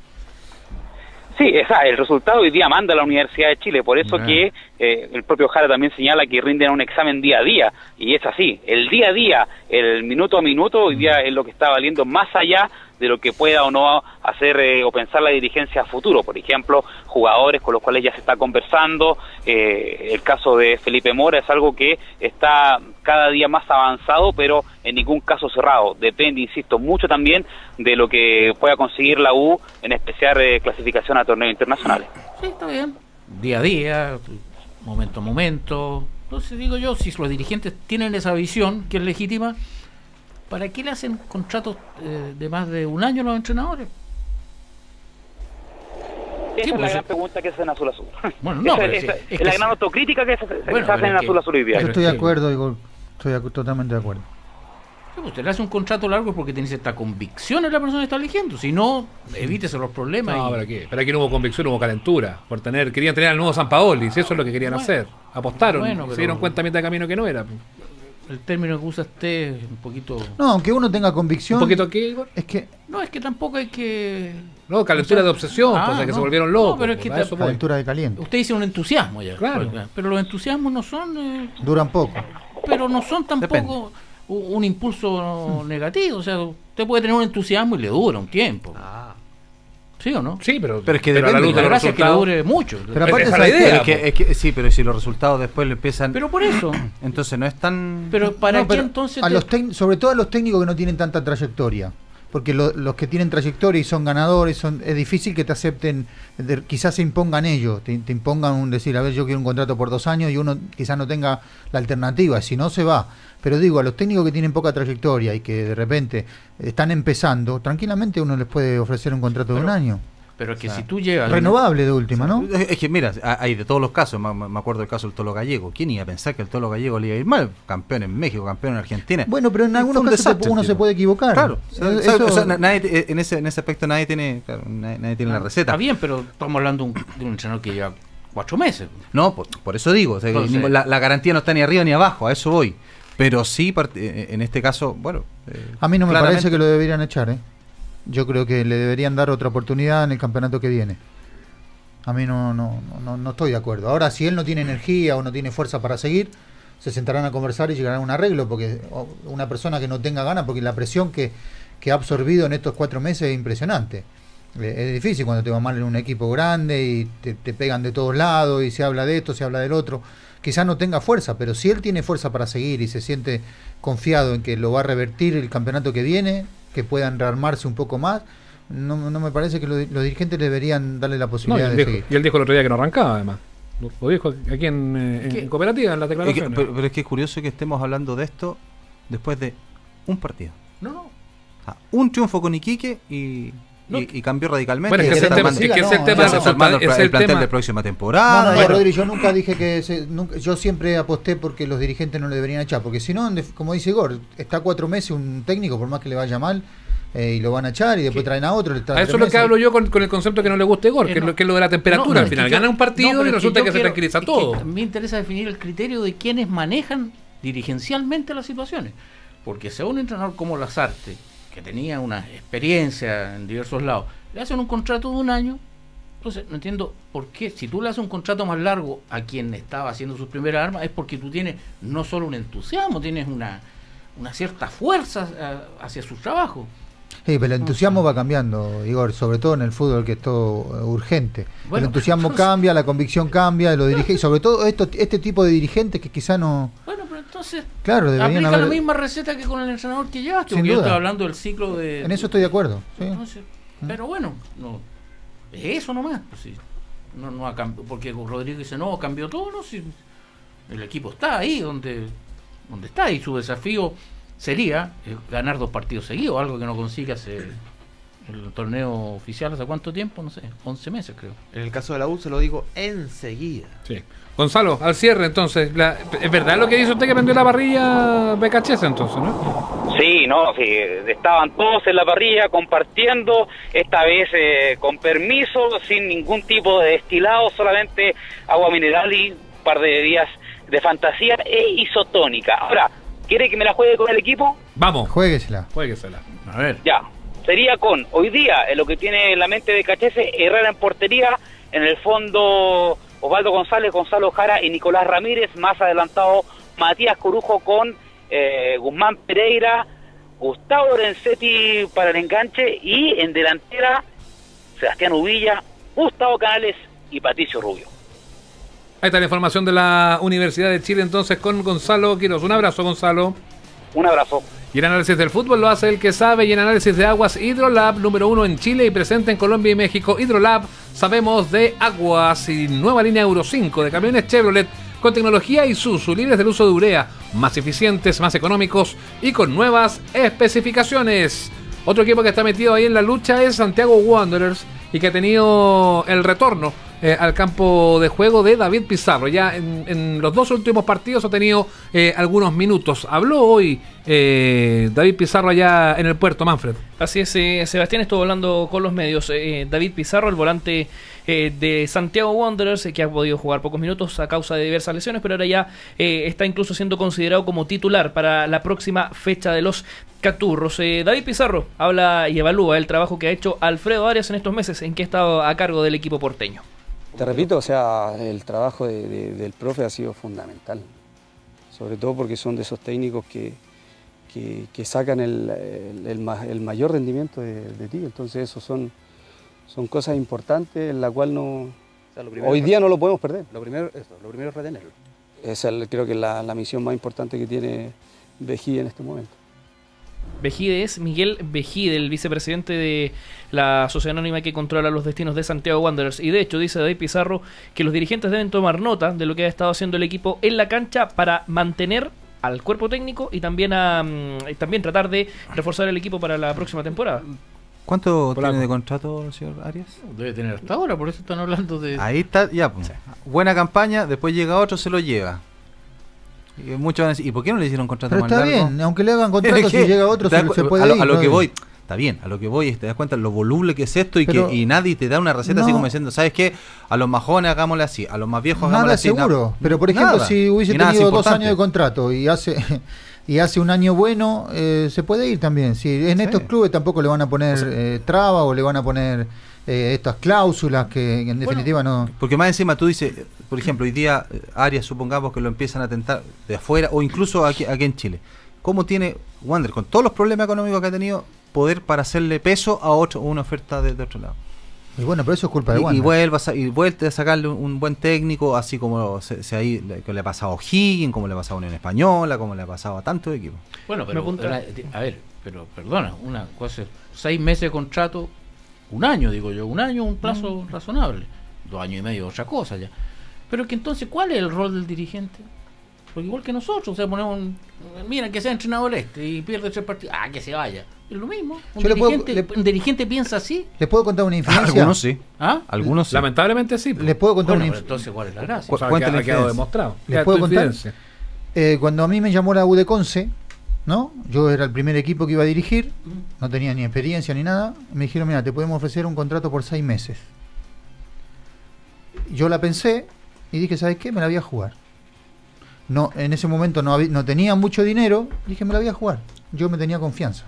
Sí, esa, el resultado hoy día manda a la Universidad de Chile, por eso ah. que eh, el propio Jara también señala que rinden un examen día a día, y es así, el día a día, el minuto a minuto, hoy día es lo que está valiendo más allá de lo que pueda o no hacer eh, o pensar la dirigencia a futuro. Por ejemplo, jugadores con los cuales ya se está conversando, eh, el caso de Felipe Mora es algo que está cada día más avanzado, pero en ningún caso cerrado. Depende, insisto, mucho también de lo que pueda conseguir la U, en especial eh, clasificación a torneos internacionales. Sí, está bien. Día a día, momento a momento. Entonces digo yo, si los dirigentes tienen esa visión, que es legítima, ¿para qué le hacen contratos eh, de más de un año a los entrenadores? Esa sí, es pues, la gran pregunta que hacen en Azul Azul. Bueno, no, esa, pero esa, es, es, es la que gran sí. autocrítica que se, bueno, se hace en es Azul que, Azul hoy día. Yo estoy de acuerdo, Igor. Estoy totalmente de acuerdo. Sí, pues, usted le hace un contrato largo porque tiene cierta convicción en la persona que está eligiendo. Si no, evítese los problemas. No, y... pero aquí, pero aquí no hubo convicción, hubo calentura. Por tener, querían tener al nuevo Sampaoli, si eso es lo que querían bueno, hacer. Apostaron, bueno, pero... se dieron cuenta a mitad de camino que no era. el término que usa usted es un poquito... No, aunque uno tenga convicción... ¿Un poquito qué, Igor? Es que... No, es que tampoco hay que... No, calentura de obsesión, Ah, pues, de que no. se volvieron locos. No, pero es pues, que a te- eso voy. Calentura de caliente. Usted dice un entusiasmo ya. Claro. Porque- Pero los entusiasmos no son... eh, Duran poco. pero no son tampoco u- un impulso negativo. O sea, usted puede tener un entusiasmo y le dura un tiempo. ¿Sí o no? Sí, pero, Pero es que pero a la depende. luz de La los gracia es que le resultados... dure mucho. Pero aparte esa es esa la idea. Pero es que, po. es que- sí, pero si los resultados después le empiezan. Pero por eso. Entonces no es tan. Pero ¿para No, qué pero entonces a te- los tec- sobre todo a los técnicos que no tienen tanta trayectoria, porque lo- los que tienen trayectoria y son ganadores, son, es difícil que te acepten, de- quizás se impongan ellos, te, te impongan un decir, a ver, yo quiero un contrato por dos años y uno quizás no tenga la alternativa, si no se va. Pero digo, a los técnicos que tienen poca trayectoria y que de repente están empezando, tranquilamente uno les puede ofrecer un contrato de un año. Pero es que O sea, si tú llegas... Renovable de última, ¿no? Es es que mira, ha- hay de todos los casos, me, me acuerdo del caso del Tolo Gallego. ¿Quién iba a pensar que el Tolo Gallego le iba a ir mal? Campeón en México, campeón en Argentina. Bueno, pero en Fue algunos un casos se- desastre, uno el se tipo. puede equivocar. Claro, o sea, Eso- o sea, na- nadie, en, ese, en ese aspecto nadie tiene, claro, nadie, nadie tiene la receta. Está bien, pero estamos hablando de un, de un entrenador que lleva cuatro meses. No, por, por eso digo, o sea, que Entonces- ningún- la, la garantía no está ni arriba ni abajo, a eso voy. Pero sí, part- eh, en este caso, bueno. eh, A mí no me claramente- parece que lo deberían echar, ¿eh? Yo creo que le deberían dar otra oportunidad en el campeonato que viene. A mí no, no, no, no estoy de acuerdo. Ahora, si él no tiene energía o no tiene fuerza para seguir, se sentarán a conversar y llegarán a un arreglo, porque o, una persona que no tenga ganas, porque la presión que, que ha absorbido en estos cuatro meses es impresionante. Eh, Es difícil cuando te va mal en un equipo grande y te, te pegan de todos lados y se habla de esto, se habla del otro. Quizás no tenga fuerza, pero si él tiene fuerza para seguir y se siente confiado en que lo va a revertir el campeonato que viene, que puedan rearmarse un poco más, no, no me parece que lo- los dirigentes deberían darle la No, y, posibilidad él de dijo, seguir. y él dijo el otro día que no arrancaba, además. Lo, lo dijo aquí en, eh, en cooperativa, en la Es que- declaración. pero, pero es que es curioso que estemos hablando de esto después de un partido. No, no. O sea, un triunfo con Iquique y, No. y, y cambió radicalmente. Bueno, es que Ya es el se tema- está es que es el armando- tema ya del se está armando el, resultado, es el el plantel tema- de próxima No, temporada. no, ya, Bueno, Rodri, yo nunca dije que se- nunca- yo siempre aposté porque los dirigentes no le deberían echar, porque si no, en def- como dice Igor, está cuatro meses un técnico, por más que le vaya mal, eh, y lo van a echar y después traen a otro. le está A eso tres es lo que meses. hablo yo con, con el concepto que no le gusta a Igor, Eh, que, es no. lo, que es lo de la temperatura. No, no, al es final que yo- gana un partido no, pero y es resulta yo que, se quiero- tranquiliza es que todo. a mí me interesa definir el criterio de quienes manejan dirigencialmente las situaciones. Porque si a un entrenador como Lazarte, que tenía una experiencia en diversos lados, le hacen un contrato de un año, entonces no entiendo por qué. Si tú le haces un contrato más largo a quien estaba haciendo sus primeras armas, es porque tú tienes no solo un entusiasmo, tienes una, una cierta fuerza eh, hacia su trabajo. Sí, pero el entusiasmo va cambiando, Igor, sobre todo en el fútbol, que es todo eh, urgente. Bueno, el entusiasmo pero- cambia, la convicción cambia, lo dirige, y sobre todo esto, este tipo de dirigentes que quizá no... Bueno, pero entonces Claro, deberían aplica haber... la misma receta que con el entrenador que llevaste, Sin porque yo duda. estoy hablando del ciclo de... En eso estoy de acuerdo, sí. Entonces, pero bueno, no, es eso nomás, pues sí. No, no ha cambiado, porque Rodrigo dice, no, cambió todo, no, si el equipo está ahí donde, donde está, y su desafío sería eh, ganar dos partidos seguidos, algo que no consigue hace el torneo oficial hace cuánto tiempo, no sé, once meses creo. En el caso de la U se lo digo enseguida. Sí. Gonzalo, al cierre entonces, la- ¿es verdad lo que dice usted que vendió la parrilla Becachese entonces, no? Sí, no, sí, estaban todos en la parrilla compartiendo, esta vez eh, con permiso, sin ningún tipo de destilado, solamente agua mineral y un par de bebidas de fantasía e isotónica. Ahora, ¿quiere que me la juegue con el equipo? Vamos. Jueguesela. Jueguesela. A ver. Ya, sería con, hoy día, en lo que tiene en la mente de Cachese, Herrera en portería, en el fondo Osvaldo González, Gonzalo Jara y Nicolás Ramírez, más adelantado Matías Corujo con eh, Guzmán Pereira, Gustavo Lorenzetti para el enganche y en delantera Sebastián Uvilla, Gustavo Canales y Patricio Rubio. Ahí está la información de la Universidad de Chile entonces con Gonzalo Quiroz. Un abrazo, Gonzalo. Un abrazo. Y el análisis del fútbol lo hace el que sabe, y el análisis de aguas Hidrolab, número uno en Chile y presente en Colombia y México. Hidrolab, sabemos de aguas, y nueva línea Euro cinco de camiones Chevrolet con tecnología Isuzu, libres del uso de urea, más eficientes, más económicos y con nuevas especificaciones. Otro equipo que está metido ahí en la lucha es Santiago Wanderers, y que ha tenido el retorno eh, al campo de juego de David Pizarro. Ya en, en los dos últimos partidos ha tenido eh, algunos minutos. Habló hoy eh, David Pizarro allá en el puerto, Manfred. Así es, eh, Sebastián estuvo hablando con los medios. Eh, David Pizarro, el volante eh, de Santiago Wanderers, eh, que ha podido jugar pocos minutos a causa de diversas lesiones, pero ahora ya eh, está incluso siendo considerado como titular para la próxima fecha de los Caturros. Eh, David Pizarro habla y evalúa el trabajo que ha hecho Alfredo Arias en estos meses en que ha estado a cargo del equipo porteño. Te repito, o sea, el trabajo de, de, del profe ha sido fundamental, sobre todo porque son de esos técnicos que, que, que sacan el, el, el, el mayor rendimiento de, de ti, entonces eso son, son cosas importantes en la cual no, o sea, hoy día no lo podemos perder. Lo primero, eso, lo primero es retenerlo. Esa es, creo que la, la misión más importante que tiene Vejide en este momento. Vejide es Miguel Vejide, el vicepresidente de la sociedad anónima que controla los destinos de Santiago Wanderers. Y de hecho dice David Pizarro que los dirigentes deben tomar nota de lo que ha estado haciendo el equipo en la cancha para mantener al cuerpo técnico y también a um, también tratar de reforzar el equipo para la próxima temporada. ¿Cuánto Polaco. tiene de contrato el señor Arias? Debe tener hasta ahora, por eso están hablando de... Ahí está, ya, pues. Sí. Buena campaña, después llega otro, se lo lleva. Y muchos van a decir, ¿y por qué no le hicieron contrato Pero más está largo? bien, aunque le hagan contrato, si llega otro se, se puede a lo, ir. a lo ¿no? que voy, está bien, a lo que voy, te das cuenta lo voluble que es esto y Pero, que y nadie te da una receta no, así como diciendo, ¿sabes qué? A los más jóvenes hagámosle así, a los más viejos hagámosle nada así. seguro, no, pero por ejemplo, nada. si hubiese Y nada tenido es dos importante. años de contrato y hace y hace un año bueno, eh, se puede ir también. Si en Sí. estos clubes tampoco le van a poner O sea, eh, trabas o le van a poner eh, estas cláusulas que en definitiva no... Porque más encima tú dices, por ejemplo, hoy día eh, Arias, supongamos que lo empiezan a tentar de afuera o incluso aquí, aquí en Chile. ¿Cómo tiene Wander, con todos los problemas económicos que ha tenido, poder para hacerle peso a otro una oferta de, de otro lado? Y bueno, pero eso es culpa de Y, Wander. y, vuelva a, y vuelve a sacarle un, un buen técnico, así como se, se ahí, le, que le ha pasado a O'Higgins, como le ha pasado a Unión Española, como le ha pasado a tantos equipos. Bueno, pero, una, a ver, pero perdona, una cosa es seis meses de contrato, un año, digo yo, un año, un plazo mm. razonable, dos años y medio, otra cosa ya. Pero que entonces, ¿cuál es el rol del dirigente? Porque igual que nosotros, o sea, ponemos un, mira, que sea entrenador este y pierde tres partidos, ah, que se vaya. Es lo mismo. Un, Yo dirigente, le puedo, le, un dirigente piensa así. ¿Les puedo contar una infidencia? Algunos sí. ¿Ah? Algunos sí. Lamentablemente sí. Les puedo contar bueno, una infidencia. Entonces, ¿cuál es la gracia? O sea, ha, ha quedado demostrado. ¿Les puedo contar? Eh, cuando a mí me llamó la U de Conce, ¿no? Yo era el primer equipo que iba a dirigir, no tenía ni experiencia ni nada. Me dijeron, mira, te podemos ofrecer un contrato por seis meses. Yo la pensé y dije, ¿sabes qué? Me la voy a jugar. No, en ese momento no, había, no tenía mucho dinero, dije, me la voy a jugar. Yo me tenía confianza.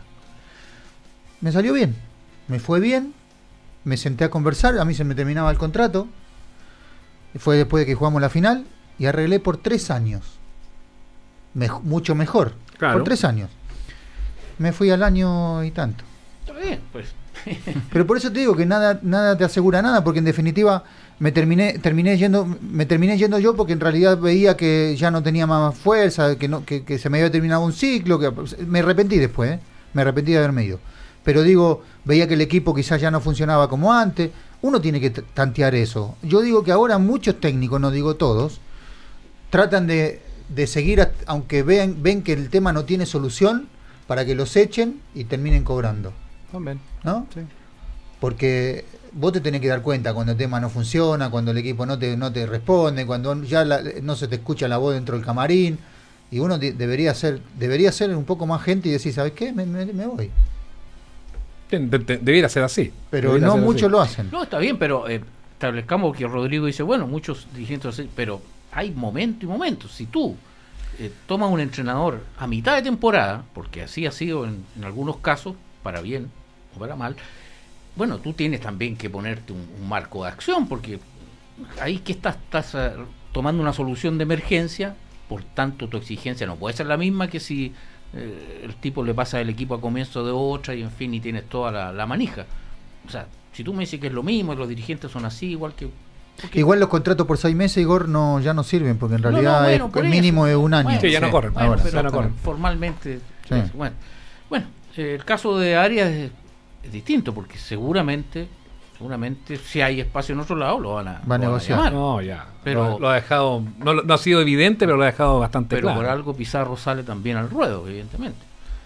Me salió bien, me fue bien, me senté a conversar, a mí se me terminaba el contrato. Fue después de que jugamos la final y arreglé por tres años. Me, mucho mejor, claro. Por tres años. Me fui al año y tanto. Está bien, pues. Pero por eso te digo que nada, nada te asegura nada, porque en definitiva me terminé, terminé yendo, me terminé yendo yo porque en realidad veía que ya no tenía más fuerza, que no, que, que se me había terminado un ciclo, que me arrepentí después, ¿eh? Me arrepentí de haberme ido. Pero digo, veía que el equipo quizás ya no funcionaba como antes. Uno tiene que tantear eso. Yo digo que ahora muchos técnicos, no digo todos, tratan de, de seguir, aunque vean, ven que el tema no tiene solución, para que los echen y terminen cobrando. También. ¿No? Sí. Porque vos te tenés que dar cuenta cuando el tema no funciona, cuando el equipo no te, no te responde, cuando ya la, no se te escucha la voz dentro del camarín. Y uno de, debería ser debería ser un poco más gente y decir, ¿sabes qué? Me, me, me voy. De, de, de, debiera ser así. Pero debiera no muchos lo hacen. No, está bien, pero eh, establezcamos que Rodrigo dice, bueno, muchos dirigentes, pero hay momentos y momentos. Si tú eh, tomas un entrenador a mitad de temporada, porque así ha sido en, en algunos casos, para bien o para mal, bueno, tú tienes también que ponerte un, un marco de acción, porque ahí que estás, estás uh, tomando una solución de emergencia, por tanto tu exigencia no puede ser la misma que si eh, el tipo le pasa el equipo a comienzo de otra y en fin, y tienes toda la, la manija. O sea, si tú me dices que es lo mismo, y los dirigentes son así, igual que... Porque... Igual los contratos por seis meses, Igor, no ya no sirven, porque en realidad no, no, bueno, es, el mínimo es un año. Bueno, sí, ya no corren. Bueno, ahora, pero, ya no corren. Formalmente, sí. bueno, bueno eh, el caso de Arias es, es distinto, porque seguramente seguramente si hay espacio en otro lado lo van a, Va a lo negociar. Van a no, ya. Pero, lo, lo ha dejado, no, no ha sido evidente, pero lo ha dejado bastante pero claro. Pero por algo Pizarro sale también al ruedo, evidentemente.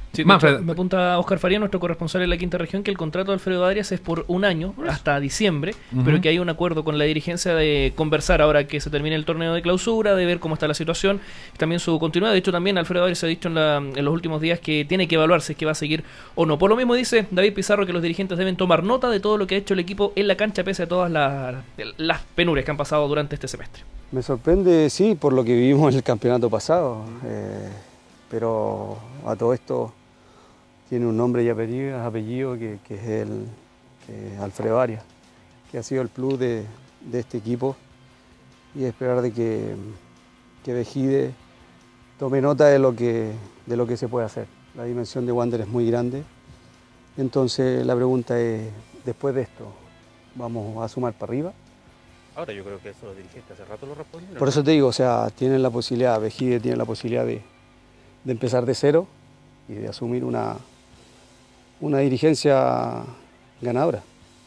Sí, me apunta Oscar Faría, nuestro corresponsal en la quinta región, que el contrato de Alfredo Arias es por un año, hasta diciembre, uh-huh. pero que hay un acuerdo con la dirigencia de conversar ahora que se termine el torneo de clausura, de ver cómo está la situación, también su continuidad. De hecho, también Alfredo Arias ha dicho en, la, en los últimos días que tiene que evaluar si es que va a seguir o no. Por lo mismo dice David Pizarro que los dirigentes deben tomar nota de todo lo que ha hecho el equipo en la cancha, pese a todas las, las penurias que han pasado durante este semestre. Me sorprende, sí, por lo que vivimos en el campeonato pasado, eh, pero a todo esto tiene un nombre y apellido, apellido que, que es el que es Alfredo Arias, que ha sido el plus de, de este equipo, y esperar de que, que Vejide tome nota de lo que, de lo que se puede hacer. La dimensión de Wander es muy grande, entonces la pregunta es, después de esto, ¿vamos a sumar para arriba? Ahora yo creo que eso los dirigentes hace rato lo respondieron. Por eso te digo, o sea, tienen la posibilidad, Vejide tiene la posibilidad de, de empezar de cero y de asumir una, una dirigencia ganadora.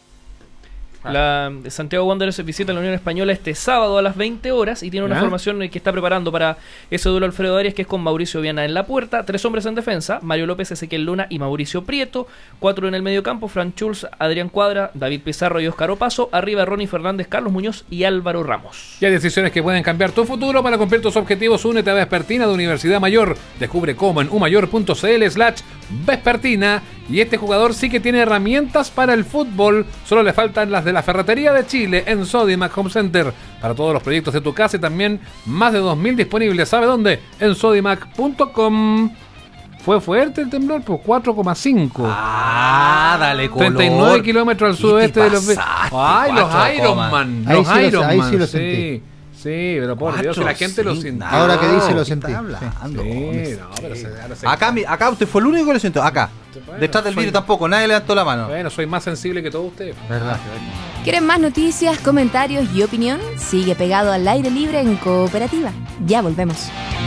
La Santiago Wanderers visita la Unión Española este sábado a las veinte horas y tiene una ¿Ah? formación que está preparando para ese duelo Alfredo Arias, que es con Mauricio Viana en la puerta, tres hombres en defensa, Mario López, Ezequiel Luna y Mauricio Prieto, cuatro en el medio campo, Fran Schulz, Adrián Cuadra, David Pizarro y Óscar Opaso, arriba Ronnie Fernández, Carlos Muñoz y Álvaro Ramos. Y hay decisiones que pueden cambiar tu futuro. Para cumplir tus objetivos, únete a Vespertina de Universidad Mayor. Descubre cómo en umayor.cl slash Vespertina. Y este jugador sí que tiene herramientas para el fútbol. Solo le faltan las de la Ferretería de Chile en Sodimac Home Center. Para todos los proyectos de tu casa y también más de dos mil disponibles. ¿Sabe dónde? En sodimac punto com. Fue fuerte el temblor, pues cuatro coma cinco. Ah, dale color. treinta y nueve kilómetros al sudoeste de los... Ay, los Ironman. Los Ahí sí lo- Ironman. ahí sí lo sí. sentí. Sí, pero por Dios, si la gente lo sintió. Ahora que dice lo sentí. Sí, no, pero se, ahora se- Acá, mi- acá usted fue el único que lo siento. Acá. Bueno, Detrás del soy- vídeo tampoco. Nadie levantó la mano. Bueno, soy más sensible que todos ustedes. ¿Verdad? ¿Quieren más noticias, comentarios y opinión? Sigue pegado al aire libre en Cooperativa. Ya volvemos.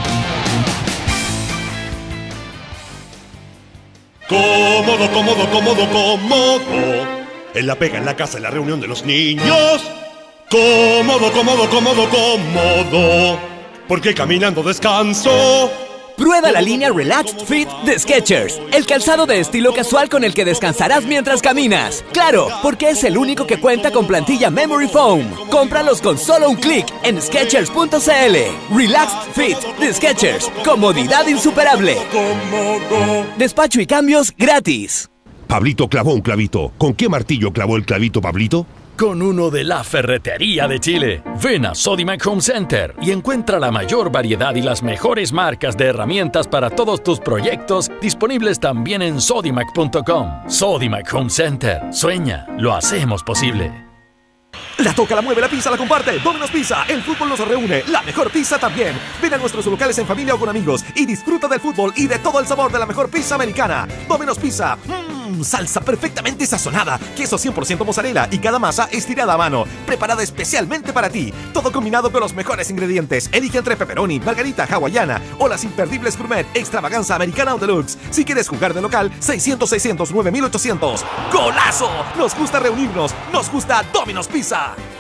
Cómodo, cómodo, cómodo, cómodo. En la pega, en la casa, en la reunión de los niños. Cómodo, cómodo, cómodo, cómodo. Porque caminando descanso. Prueba la línea Relaxed Fit de Skechers, el calzado de estilo casual con el que descansarás mientras caminas. Claro, porque es el único que cuenta con plantilla Memory Foam. Cómpralos con solo un clic en skechers punto cl. Relaxed Fit de Skechers, comodidad insuperable. Despacho y cambios gratis. Pablito clavó un clavito. ¿Con qué martillo clavó el clavito, Pablito? Con uno de la Ferretería de Chile. Ven a Sodimac Home Center y encuentra la mayor variedad y las mejores marcas de herramientas para todos tus proyectos, disponibles también en sodimac punto com. Sodimac Home Center. Sueña, lo hacemos posible. La toca, la mueve, la pizza, la comparte. Domino's Pizza, el fútbol nos reúne. La mejor pizza también. Ven a nuestros locales en familia o con amigos y disfruta del fútbol y de todo el sabor de la mejor pizza americana. Domino's Pizza. Mmm, salsa perfectamente sazonada, queso cien por ciento mozzarella y cada masa estirada a mano, preparada especialmente para ti. Todo combinado con los mejores ingredientes. Elige entre pepperoni, margarita hawaiana o las imperdibles gourmet extravaganza americana o deluxe. Si quieres jugar de local, seiscientos, seiscientos, nueve mil ochocientos. ¡Golazo! Nos gusta reunirnos. Nos gusta Domino's Pizza.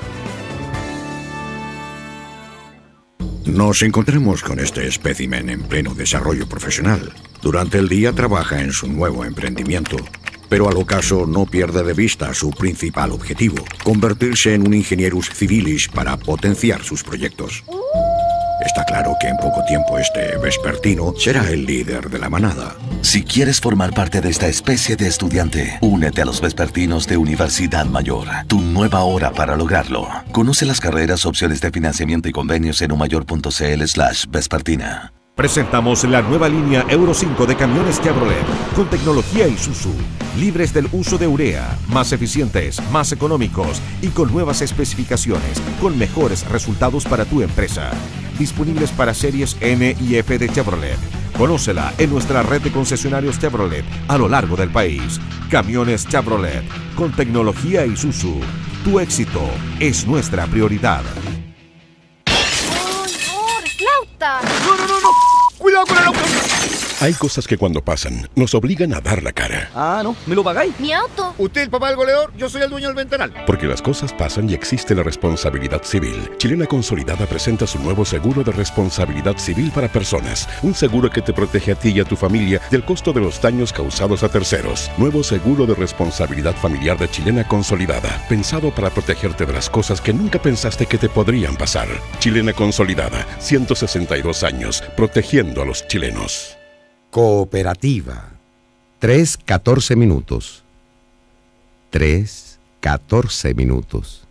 Nos encontramos con este espécimen en pleno desarrollo profesional. Durante el día trabaja en su nuevo emprendimiento, pero al ocaso no pierde de vista su principal objetivo, convertirse en un ingenieros civilis para potenciar sus proyectos. Está claro que en poco tiempo este vespertino será el líder de la manada. Si quieres formar parte de esta especie de estudiante, únete a los vespertinos de Universidad Mayor, tu nueva hora para lograrlo. Conoce las carreras, opciones de financiamiento y convenios en umayor.cl slash vespertina. Presentamos la nueva línea Euro cinco de camiones Chevrolet, con tecnología Isuzu, libres del uso de urea, más eficientes, más económicos y con nuevas especificaciones, con mejores resultados para tu empresa. Disponibles para series N y F de Chevrolet. Conócela en nuestra red de concesionarios Chevrolet a lo largo del país. Camiones Chevrolet, con tecnología Isuzu. Tu éxito es nuestra prioridad. ¡Flauta! ¡No, no, no, no! ¡Cuidado con el auto! Hay cosas que cuando pasan nos obligan a dar la cara. Ah, no, ¿me lo pagáis? Mi auto. Usted el papá del goleador, yo soy el dueño del ventanal. Porque las cosas pasan y existe la responsabilidad civil. Chilena Consolidada presenta su nuevo seguro de responsabilidad civil para personas. Un seguro que te protege a ti y a tu familia del costo de los daños causados a terceros. Nuevo seguro de responsabilidad familiar de Chilena Consolidada. Pensado para protegerte de las cosas que nunca pensaste que te podrían pasar. Chilena Consolidada. ciento sesenta y dos años. Protegiendo a los chilenos. Cooperativa. tres catorce minutos. tres catorce minutos.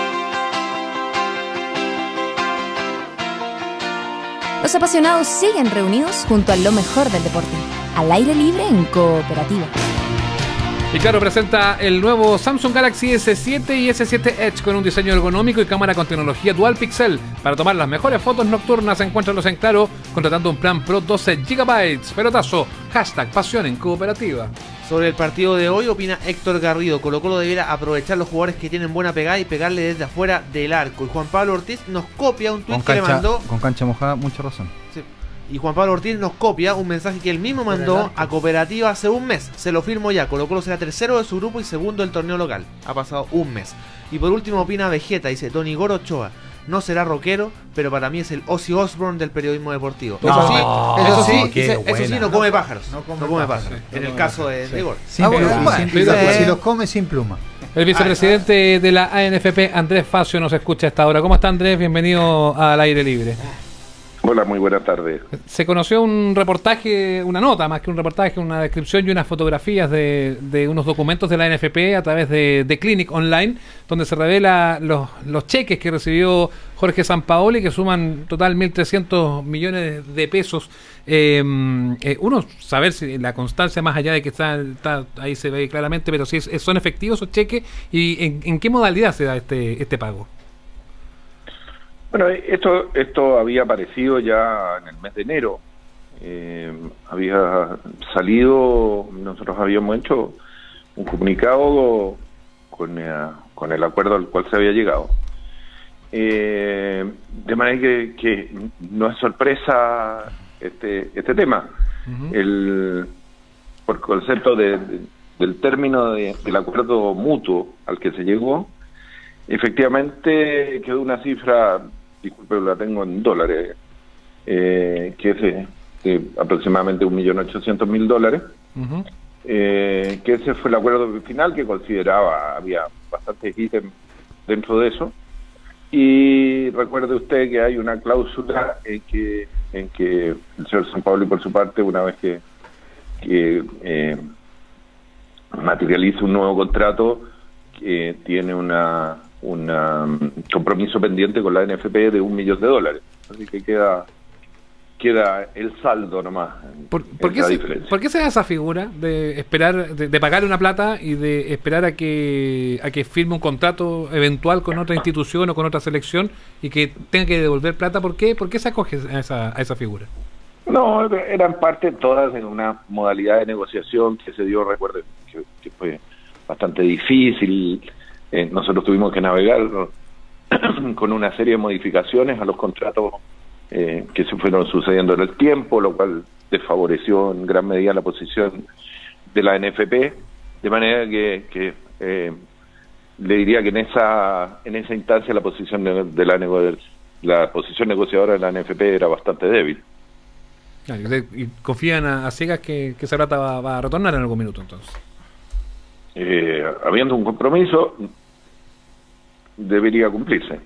Los apasionados siguen reunidos junto a lo mejor del deporte. Al aire libre en Cooperativa. Y claro, presenta el nuevo Samsung Galaxy ese siete y ese siete Edge con un diseño ergonómico y cámara con tecnología Dual Pixel. Para tomar las mejores fotos nocturnas, encuéntralos en Claro contratando un plan Pro doce gigabytes. Pelotazo, hashtag pasión en Cooperativa. Sobre el partido de hoy opina Héctor Garrido. Colo Colo debiera aprovechar los jugadores que tienen buena pegada y pegarle desde afuera del arco. Y Juan Pablo Ortiz nos copia un tuit que le mandó. Con cancha mojada, mucha razón. Sí. Y Juan Pablo Ortiz nos copia un mensaje que él mismo mandó a Cooperativa hace un mes. Se lo firmo ya. Colo Colo será tercero de su grupo y segundo del torneo local. Ha pasado un mes. Y por último opina Vegeta. Dice Don Igor Ochoa. No será rockero, pero para mí es el Ozzy Osbourne del periodismo deportivo. No, eso sí, no, eso sí, no, dice, eso sí no come pájaros. No come, no come pájaros, pájaros. sí, en no el come caso pájaros, de sí. Igor. Sin pluma, sin pluma. Si los come sin pluma. El vicepresidente de la A N F P, Andrés Facio, nos escucha a esta hora. ¿Cómo está, Andrés? Bienvenido al aire libre. Hola, muy buenas tardes. Se conoció un reportaje, una nota más que un reportaje, una descripción y unas fotografías de, de unos documentos de la A N F P a través de, de Clinic Online, donde se revela los, los cheques que recibió Jorge Sampaoli, que suman total mil trescientos millones de pesos. Eh, eh, uno, saber si la constancia, más allá de que está, está ahí se ve claramente, pero si es, son efectivos esos cheques y en, en qué modalidad se da este, este pago. Bueno, esto esto había aparecido ya en el mes de enero. Eh, había salido, nosotros habíamos hecho un comunicado con, eh, con el acuerdo al cual se había llegado. Eh, de manera que, que no es sorpresa este este tema. Uh-huh. El, por concepto de, de, del término de, del acuerdo mutuo al que se llegó, efectivamente quedó una cifra, disculpe, la tengo en dólares, eh, que es de, de aproximadamente un millón ochocientos mil dólares. Uh-huh. eh, que ese fue el acuerdo final, que consideraba, había bastantes ítems dentro de eso. Y recuerde usted que hay una cláusula en que en que el señor Sampaoli, por su parte, una vez que, que eh, materializa un nuevo contrato, que tiene una un compromiso pendiente con la N F P de un millón de dólares. Así que queda queda el saldo nomás. ¿Por, ¿por, qué, se, ¿por qué se da esa figura de esperar, de, de pagar una plata y de esperar a que a que firme un contrato eventual con otra institución o con otra selección y que tenga que devolver plata? ¿Por qué, ¿Por qué se acoge a esa, a esa figura? No, eran parte todas en una modalidad de negociación que se dio, recuerden, que, que fue bastante difícil. Eh, nosotros tuvimos que navegar con una serie de modificaciones a los contratos eh, que se fueron sucediendo en el tiempo, lo cual desfavoreció en gran medida la posición de la N F P, de manera que, que eh, le diría que en esa en esa instancia la posición de, de la, nego la posición negociadora de la N F P era bastante débil. Y confían a, a ciegas que, que esa plata va, va a retornar en algún minuto, entonces. Eh, habiendo un compromiso, debería cumplirse.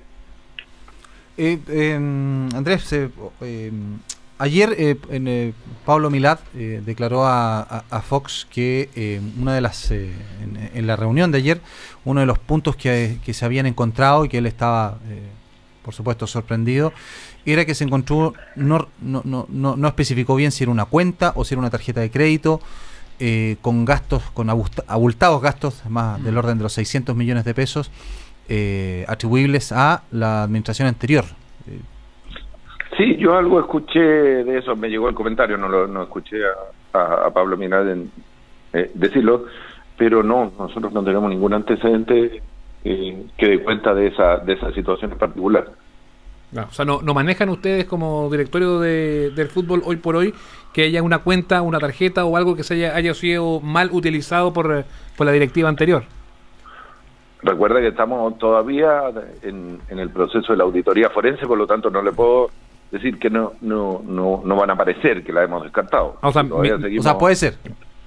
Eh, eh, Andrés, eh, eh, ayer eh, en, eh, Pablo Milad eh, declaró a, a, a Fox que eh, una de las eh, en, en la reunión de ayer, uno de los puntos que, que se habían encontrado y que él estaba, eh, por supuesto, sorprendido, era que se encontró, no, no, no, no, no especificó bien si era una cuenta o si era una tarjeta de crédito, eh, con gastos, con abultados gastos, más del orden de los seiscientos millones de pesos, eh, atribuibles a la administración anterior. Eh, Sí, yo algo escuché de eso, me llegó el comentario, no lo no escuché a, a, a Pablo Milad en, eh, decirlo, pero no, nosotros no tenemos ningún antecedente eh, que dé cuenta de esa de esa situación en particular. No, o sea, no, no manejan ustedes como directorio de, del fútbol hoy por hoy que haya una cuenta, una tarjeta o algo que se haya, haya sido mal utilizado por, por la directiva anterior. Recuerda que estamos todavía en, en el proceso de la auditoría forense, por lo tanto no le puedo decir que no no no, no van a aparecer, que la hemos descartado. O sea, mi, seguimos, o sea puede ser.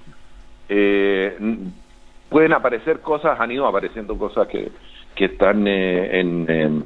Eh, pueden aparecer cosas, han ido apareciendo cosas que, que están eh, en... en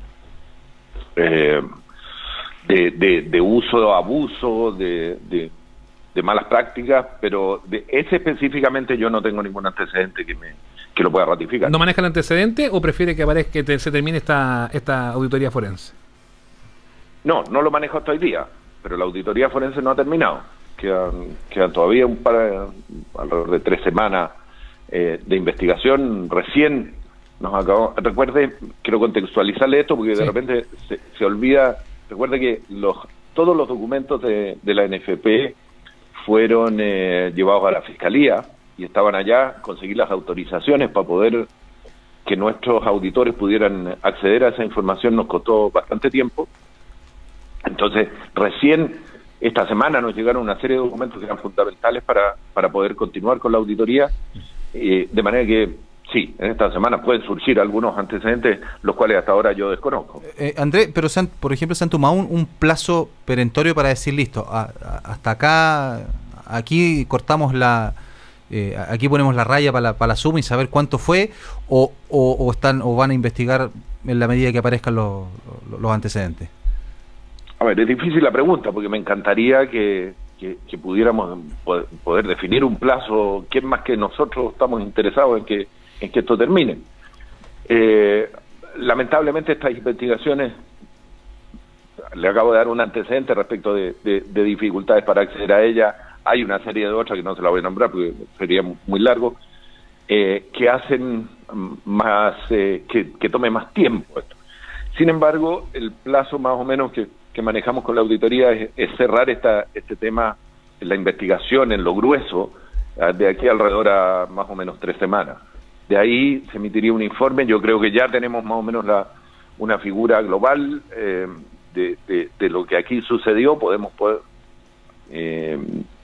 eh, de, de, de uso, abuso, de, de, de malas prácticas, pero de ese específicamente yo no tengo ningún antecedente que me que lo pueda ratificar. ¿No maneja el antecedente o prefiere que aparezca que te, se termine esta esta auditoría forense? No, no lo manejo hasta hoy día, pero la auditoría forense no ha terminado. Quedan, quedan todavía un par, alrededor de tres semanas eh, de investigación. Recién nos acabó. Recuerde, quiero contextualizarle esto porque sí. de repente se, se olvida. Recuerde que los todos los documentos de, de la N F P fueron eh, llevados a la Fiscalía y estaban allá, conseguir las autorizaciones para poder que nuestros auditores pudieran acceder a esa información nos costó bastante tiempo. Entonces, recién esta semana nos llegaron una serie de documentos que eran fundamentales para, para poder continuar con la auditoría, eh, de manera que, sí, en esta semana pueden surgir algunos antecedentes, los cuales hasta ahora yo desconozco. Eh, André, pero se han, por ejemplo, se han tomado un, un plazo perentorio para decir, listo, a, a, hasta acá, aquí cortamos la... Eh, aquí ponemos la raya para la, para la suma y saber cuánto fue, o, o, o están o van a investigar en la medida que aparezcan los, los, los antecedentes. A ver, es difícil la pregunta porque me encantaría que, que, que pudiéramos poder, poder definir un plazo. ¿Quién más que nosotros estamos interesados en que, en que esto termine? Eh, lamentablemente estas investigaciones, le acabo de dar un antecedente respecto de, de, de dificultades para acceder a ella. Hay una serie de otras que no se la voy a nombrar porque sería muy largo, eh, que hacen más, eh, que, que tome más tiempo esto. Sin embargo, el plazo más o menos que, que manejamos con la auditoría es, es cerrar esta, este tema, la investigación en lo grueso, de aquí alrededor a más o menos tres semanas. De ahí se emitiría un informe. Yo creo que ya tenemos más o menos la, una figura global eh, de, de, de lo que aquí sucedió. Podemos poder... Eh,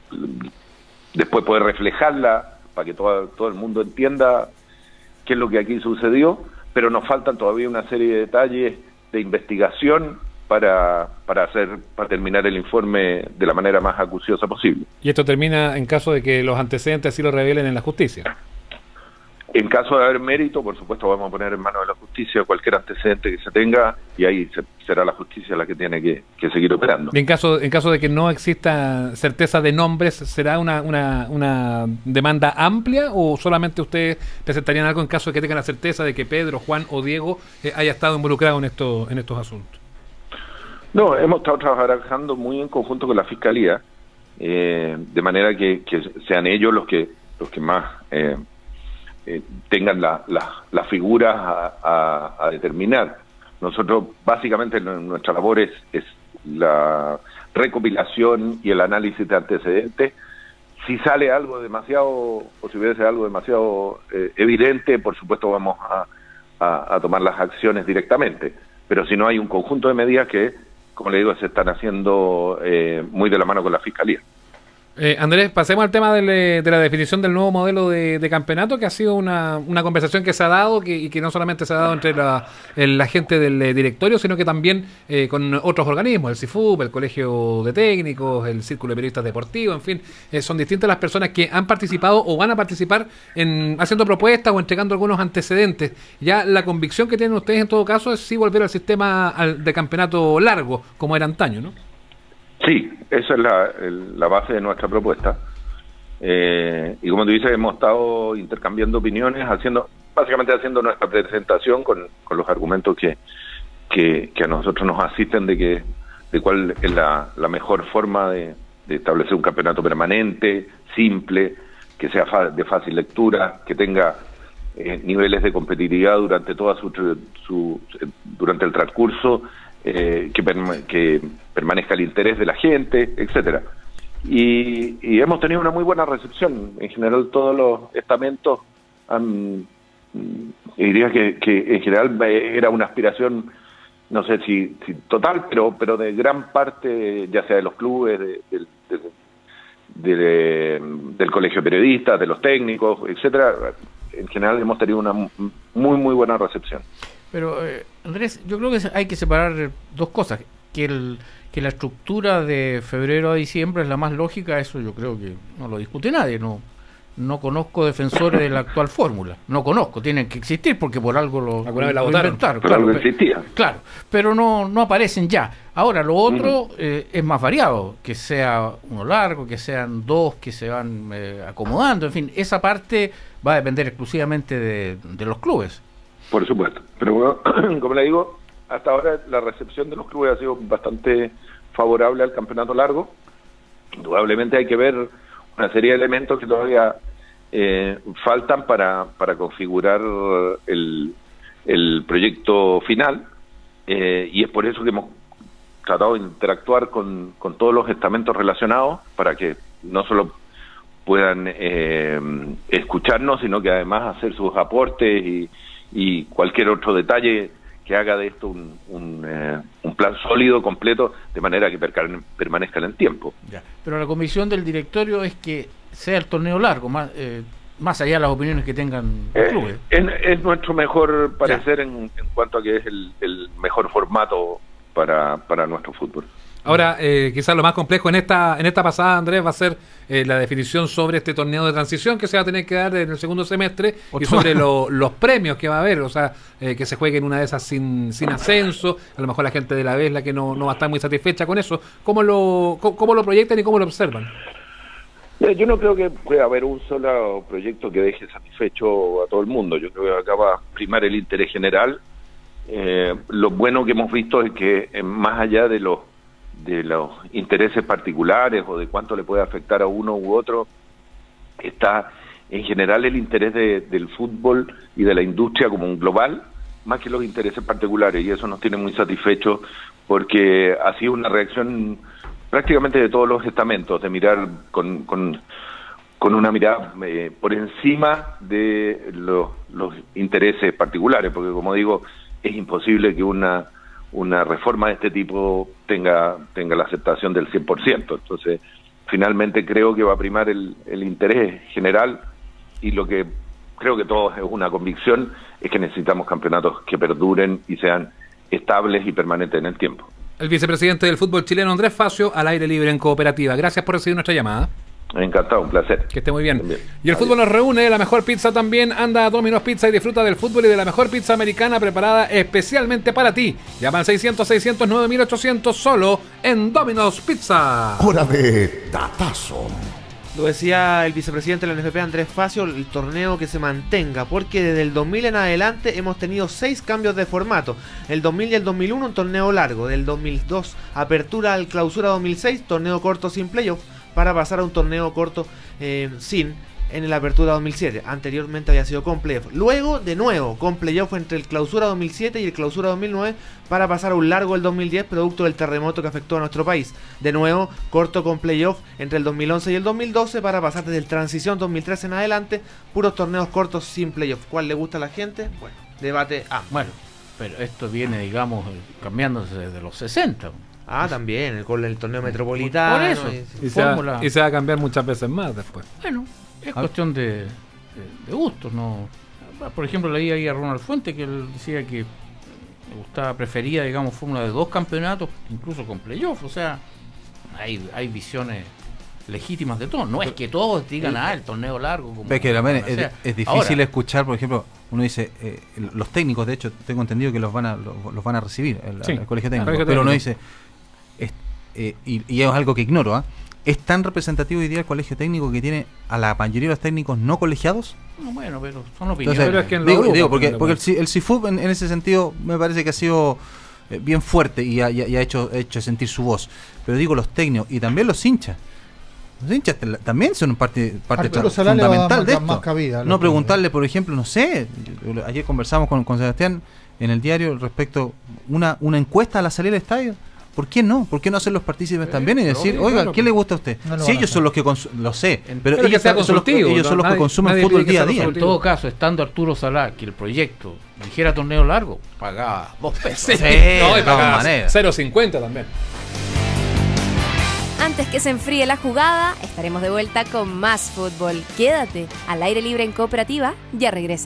después poder reflejarla para que todo, todo el mundo entienda qué es lo que aquí sucedió, pero nos faltan todavía una serie de detalles de investigación para, para hacer para terminar el informe de la manera más acuciosa posible. ¿Y esto termina en caso de que los antecedentes así lo revelen en la justicia? En caso de haber mérito, por supuesto, vamos a poner en manos de la justicia cualquier antecedente que se tenga y ahí se, será la justicia la que tiene que, que seguir operando. Y en caso en caso de que no exista certeza de nombres, ¿será una, una, una demanda amplia o solamente ustedes presentarían algo en caso de que tengan la certeza de que Pedro, Juan o Diego eh, haya estado involucrado en, esto, en estos asuntos? No, hemos estado trabajando muy en conjunto con la Fiscalía, eh, de manera que, que sean ellos los que, los que más... Eh, Eh, tengan las la, la figuras a, a, a determinar. Nosotros básicamente nuestra labor es, es la recopilación y el análisis de antecedentes. Si sale algo demasiado, o si hubiese algo demasiado eh, evidente, por supuesto vamos a, a, a tomar las acciones directamente, pero si no hay un conjunto de medidas que, como le digo, se están haciendo eh, muy de la mano con la Fiscalía. Eh, Andrés, pasemos al tema de, de la definición del nuevo modelo de, de campeonato, que ha sido una, una conversación que se ha dado que, y que no solamente se ha dado entre la, el, la gente del eh, directorio, sino que también eh, con otros organismos, el C I F U P, el Colegio de Técnicos, el Círculo de Periodistas Deportivos, en fin, eh, son distintas las personas que han participado o van a participar en haciendo propuestas o entregando algunos antecedentes. Ya la convicción que tienen ustedes en todo caso es sí volver al sistema al, de campeonato largo, como era antaño, ¿no? Sí, esa es la, el, la base de nuestra propuesta. Eh, y como tú dices, hemos estado intercambiando opiniones, haciendo básicamente haciendo nuestra presentación con, con los argumentos que, que, que a nosotros nos asisten de que de cuál es la, la mejor forma de, de establecer un campeonato permanente, simple, que sea fa, de fácil lectura, que tenga eh, niveles de competitividad durante toda su, su durante el transcurso. Eh, que, perma que permanezca el interés de la gente, etcétera. Y, y hemos tenido una muy buena recepción. En general todos los estamentos han, diría que, que en general era una aspiración no sé si, si total, pero pero de gran parte, ya sea de los clubes, de, de, de, de, de, del colegio de periodistas, de los técnicos, etcétera. En general hemos tenido una muy, muy buena recepción. Pero, eh, Andrés, yo creo que hay que separar dos cosas. Que, el, que la estructura de febrero a diciembre es la más lógica, eso yo creo que no lo discute nadie. No no conozco defensores de la actual fórmula. No conozco, tienen que existir porque por algo lo, Alguna vez la lo votaron. inventaron. Pero Claro, algo pe- existía. claro, pero no, no aparecen ya. Ahora, lo otro eh, es más variado, que sea uno largo, que sean dos, que se van eh, acomodando, en fin, esa parte va a depender exclusivamente de, de los clubes. Por supuesto. Pero bueno, como le digo, hasta ahora la recepción de los clubes ha sido bastante favorable al campeonato largo. Indudablemente hay que ver una serie de elementos que todavía eh, faltan para, para configurar el, el proyecto final, eh, y es por eso que hemos tratado de interactuar con, con todos los estamentos relacionados para que no solo puedan eh, escucharnos, sino que además hacer sus aportes y, y cualquier otro detalle que haga de esto un, un, eh, un plan sólido, completo, de manera que perca- permanezca en el tiempo. Ya. Pero la comisión del directorio es que sea el torneo largo, más, eh, más allá de las opiniones que tengan los Eh, clubes. es, es nuestro mejor parecer en, en cuanto a que es el, el mejor formato para, para nuestro fútbol. Ahora, eh, quizás lo más complejo en esta en esta pasada, Andrés, va a ser eh, la definición sobre este torneo de transición que se va a tener que dar en el segundo semestre y sobre lo- los premios que va a haber, o sea, eh, que se jueguen una de esas sin sin ascenso, a lo mejor la gente de la B es la que no, no va a estar muy satisfecha con eso. ¿Cómo lo, cómo, cómo lo proyectan y cómo lo observan? Eh, Yo no creo que pueda haber un solo proyecto que deje satisfecho a todo el mundo. Yo creo que acá va a primar el interés general. Eh, lo bueno que hemos visto es que eh, más allá de los de los intereses particulares o de cuánto le puede afectar a uno u otro, está en general el interés de, del fútbol y de la industria como un global, más que los intereses particulares, y eso nos tiene muy satisfechos porque ha sido una reacción prácticamente de todos los estamentos, de mirar con, con, con una mirada eh, por encima de los, los intereses particulares, porque como digo, es imposible que una una reforma de este tipo tenga tenga la aceptación del cien por ciento. Entonces, finalmente creo que va a primar el, el interés general, y lo que creo que todos es una convicción es que necesitamos campeonatos que perduren y sean estables y permanentes en el tiempo. El vicepresidente del fútbol chileno, Andrés Facio, al aire libre en Cooperativa. Gracias por recibir nuestra llamada. Encantado, un placer. Que esté muy bien. Y el fútbol nos reúne, la mejor pizza también. Anda a Domino's Pizza y disfruta del fútbol y de la mejor pizza americana preparada especialmente para ti. Llama al seiscientos, seiscientos, nueve mil ochocientos solo en Domino's Pizza. Hora de Datazo. Lo decía el vicepresidente de la N F P, Andrés Facio, el torneo que se mantenga, porque desde el dos mil en adelante hemos tenido seis cambios de formato. El dos mil y el dos mil uno un torneo largo, del dos mil dos apertura al clausura dos mil seis, torneo corto sin playoff, para pasar a un torneo corto eh, sin en el apertura dos mil siete. Anteriormente había sido con playoff. Luego, de nuevo, con playoff entre el clausura dos mil siete y el clausura dos mil nueve para pasar a un largo el dos mil diez, producto del terremoto que afectó a nuestro país. De nuevo, corto con playoff entre el dos mil once y el dos mil doce para pasar desde el transición dos mil trece en adelante, puros torneos cortos sin playoff. ¿Cuál le gusta a la gente? Bueno, debate amplio. Bueno, pero esto viene, digamos, eh, cambiándose desde los sesenta. Ah, también, el, con el torneo metropolitano. Por eso. y- Y se, va, Fórmula. y se va a cambiar muchas veces más después. Bueno, es cuestión de, de, de gustos, ¿no? Por ejemplo, leí ahí a Ronald Fuente que él decía que le gustaba, prefería, digamos, fórmula de dos campeonatos, incluso con playoff. O sea, hay, hay visiones legítimas de todo. No es que todos digan, ah, el torneo largo. Como, Ves que también como es, sea. es difícil Ahora, escuchar, por ejemplo, uno dice, eh, los técnicos, de hecho, tengo entendido que los van a los, los van a recibir, el, Sí, el colegio técnico, colegio pero uno técnico. dice, es- eh, y, y es algo que ignoro, ¿ah? ¿Es tan representativo hoy día el colegio técnico que tiene a la mayoría de los técnicos no colegiados? no, bueno, pero son opiniones. Entonces, pero es que en los digo, grupos digo, porque, también, porque el, C- el CIFUB en, en ese sentido me parece que ha sido eh, bien fuerte y ha, y ha- y ha hecho, hecho sentir su voz. Pero digo, los técnicos y también los hinchas. Los hinchas te- también son parte, parte Arturo tra- Salá le va a dar fundamental de más- esto. más cabida a lo No que- preguntarle, por ejemplo, no sé, yo- ayer conversamos con, con Sebastián en el diario respecto una una encuesta a la salida del estadio. ¿Por qué no? ¿Por qué no hacerlos partícipes también y decir, obvio, oiga, claro, ¿qué le gusta a usted? no lo si van a ellos hacer. son los que consu- lo sé, pero, Pero que ellos, sea son los, que- consultivo, ellos no, son los nadie- que consumen nadie fútbol pide que día a sea día. En todo caso, estando Arturo Salá, que el proyecto dijera torneo largo, pagaba dos pesos. Sí, Sí, no, y de todas pagaba maneras. cero coma cincuenta también. Antes que se enfríe la jugada, estaremos de vuelta con más fútbol. Quédate, al aire libre en Cooperativa, ya regresa.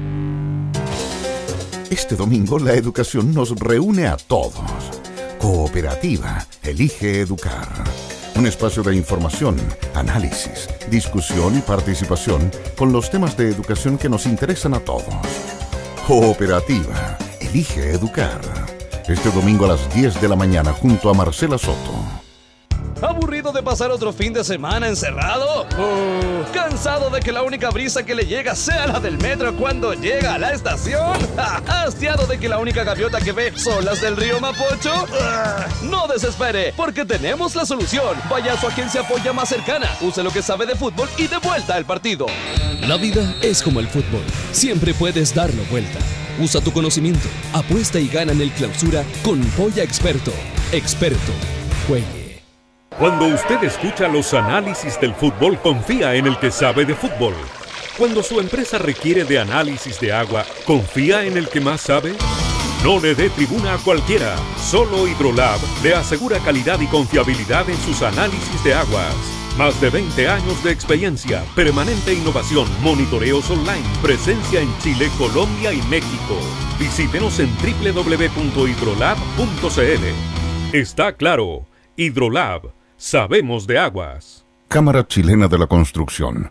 Este domingo la educación nos reúne a todos. Cooperativa, elige educar. Un espacio de información, análisis, discusión y participación con los temas de educación que nos interesan a todos. Cooperativa, elige educar. Este domingo a las diez de la mañana junto a Marcela Soto. ¿Aburrido de pasar otro fin de semana encerrado? Uh, ¿Cansado de que la única brisa que le llega sea la del metro cuando llega a la estación? ¿Hastiado de que la única gaviota que ve son las del río Mapocho? Uh, no desespere, porque tenemos la solución. Vaya a su agencia Apoya más cercana, use lo que sabe de fútbol y de vuelta al partido. La vida es como el fútbol, siempre puedes darlo vuelta. Usa tu conocimiento, apuesta y gana en el Clausura con Polla Experto. Experto, juegue. Cuando usted escucha los análisis del fútbol, confía en el que sabe de fútbol. Cuando su empresa requiere de análisis de agua, ¿confía en el que más sabe? No le dé tribuna a cualquiera. Solo Hidrolab le asegura calidad y confiabilidad en sus análisis de aguas. Más de veinte años de experiencia, permanente innovación, monitoreos online, presencia en Chile, Colombia y México. Visítenos en doble u doble u doble u punto hidrolab punto c l. Está claro, Hidrolab. Sabemos de aguas. Cámara Chilena de la Construcción.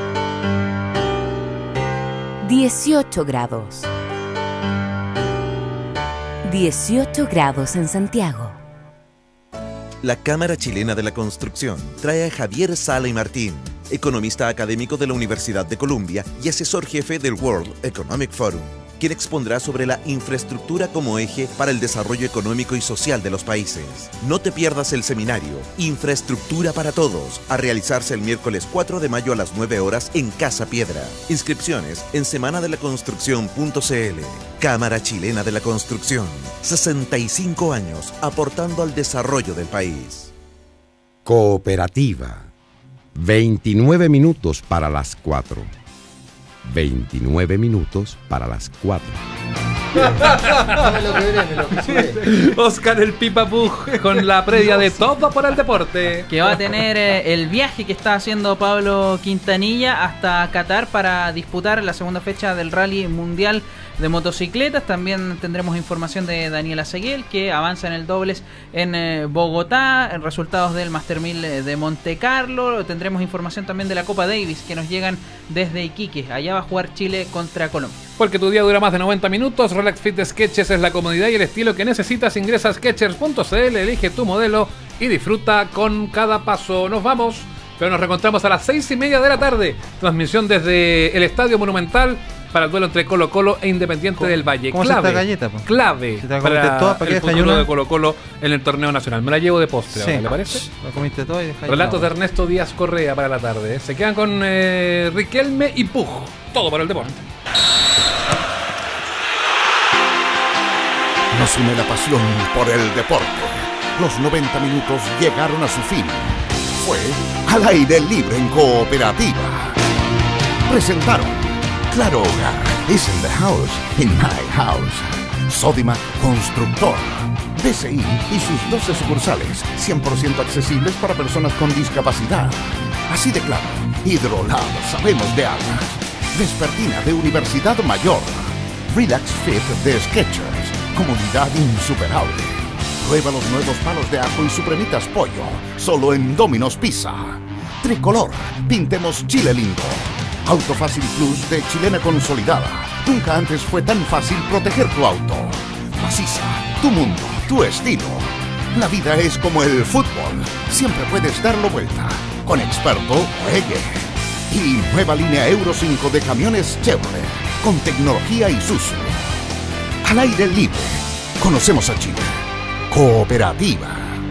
dieciocho grados. dieciocho grados en Santiago. La Cámara Chilena de la Construcción trae a Javier Sala y Martín, economista académico de la Universidad de Columbia y asesor jefe del World Economic Forum, quien expondrá sobre la infraestructura como eje para el desarrollo económico y social de los países. No te pierdas el seminario Infraestructura para Todos, a realizarse el miércoles cuatro de mayo a las nueve horas en Casa Piedra. Inscripciones en semana de la construcción punto c l. Cámara Chilena de la Construcción. sesenta y cinco años aportando al desarrollo del país. Cooperativa. veintinueve minutos para las cuatro. veintinueve minutos para las cuatro. Oscar el Pipa Pug con la previa de Todo por el Deporte. Que va a tener eh, el viaje que está haciendo Pablo Quintanilla hasta Qatar para disputar la segunda fecha del Rally Mundial de Motocicletas. También tendremos información de Daniela Seguel, que avanza en el dobles en eh, Bogotá, en resultados del Master mil de Monte Carlo. Tendremos información también de la Copa Davis, que nos llegan desde Iquique. Allá va a jugar Chile contra Colombia. Porque tu día dura más de noventa minutos, Relax Fit de Skechers es la comodidad y el estilo que necesitas. Ingresa a skechers punto c l, elige tu modelo y disfruta con cada paso. Nos vamos, pero nos reencontramos a las seis y media de la tarde. Transmisión desde el Estadio Monumental para el duelo entre Colo Colo e Independiente del Valle. ¿Cómo clave, se esta galleta? Po? Clave ¿Se te la para, comiste toda? ¿Para el qué futuro desayuno? de Colo Colo en el torneo nacional. Me la llevo de postre, Sí. ahora, ¿le parece? La comiste toda y dejáis Relatos de nada. Ernesto Díaz Correa para la tarde. ¿eh? Se quedan con eh, Riquelme y Pug. Todo para el deporte. Nos une la pasión por el deporte. Los noventa minutos llegaron a su fin. Fue Al Aire Libre en Cooperativa. Presentaron Claro Hogar, is in the house, in my house. Sodimac Constructor. D C I y sus doce sucursales, cien por ciento accesibles para personas con discapacidad. Así de claro, Hidrolab, sabemos de aguas. Vespertina de Universidad Mayor. Relax Fit de Skechers, comodidad insuperable. Prueba los nuevos palos de ajo y supremitas pollo, solo en Domino's Pizza. Tricolor, pintemos Chile lindo. Autofácil Plus de Chilena Consolidada. Nunca antes fue tan fácil proteger tu auto. Maciza, tu mundo, tu estilo. La vida es como el fútbol. Siempre puedes darlo vuelta. Con Experto, juegue. Y nueva línea Euro cinco de camiones Chevrolet. Con tecnología Isuzu. Al aire libre. Conocemos a Chile. Cooperativa.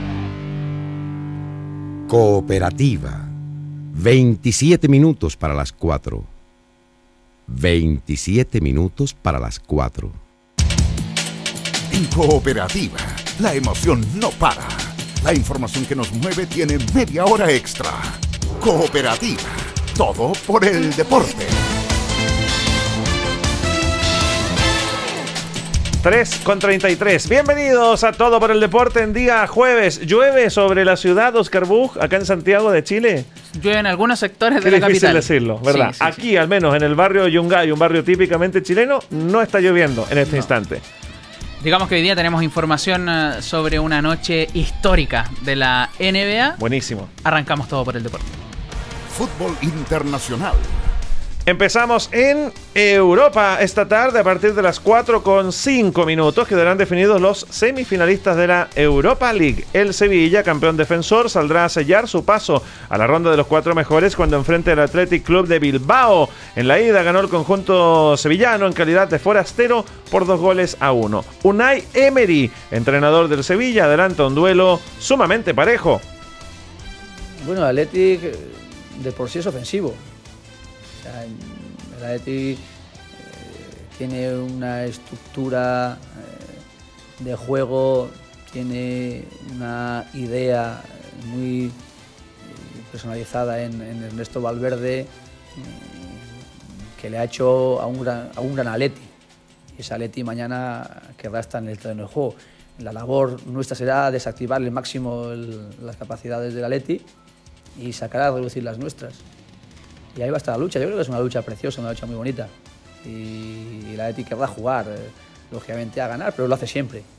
Cooperativa. veintisiete minutos para las cuatro. veintisiete minutos para las cuatro. En Cooperativa, La emoción no para. La información que nos mueve tiene media hora extra. Cooperativa. Todo por el deporte. tres con treinta y tres. Bienvenidos a Todo por el Deporte en día jueves. ¿Llueve sobre la ciudad, Oscar Bug, acá en Santiago de Chile? Llueve en algunos sectores Qué de la difícil capital. decirlo, ¿verdad? Sí, sí, Aquí, sí. al menos en el barrio Yungay, un barrio típicamente chileno, no está lloviendo en este No. instante. Digamos que hoy día tenemos información eh, sobre una noche histórica de la N B A. Buenísimo. Arrancamos Todo por el Deporte. Fútbol internacional. Empezamos en Europa esta tarde a partir de las cuatro con cinco minutos. Quedarán definidos los semifinalistas de la Europa League. El Sevilla, campeón defensor, saldrá a sellar su paso a la ronda de los cuatro mejores cuando enfrente al Athletic Club de Bilbao. En la ida ganó el conjunto sevillano en calidad de forastero por dos goles a uno. Unai Emery, entrenador del Sevilla, adelanta un duelo sumamente parejo. Bueno, el Athletic de por sí es ofensivo. O sea, el Athletic eh, tiene una estructura eh, de juego, tiene una idea muy eh, personalizada en, en Ernesto Valverde eh, que le ha hecho a un gran, a un gran Athletic. Y ese Athletic mañana querrá estar en el terreno de juego. La labor nuestra será desactivar al máximo el, las capacidades del Athletic y sacar a reducir las nuestras. Y ahí va a estar la lucha. Yo creo que es una lucha preciosa, una lucha muy bonita. Y la Athletic querrá jugar, eh, lógicamente, a ganar, pero lo hace siempre.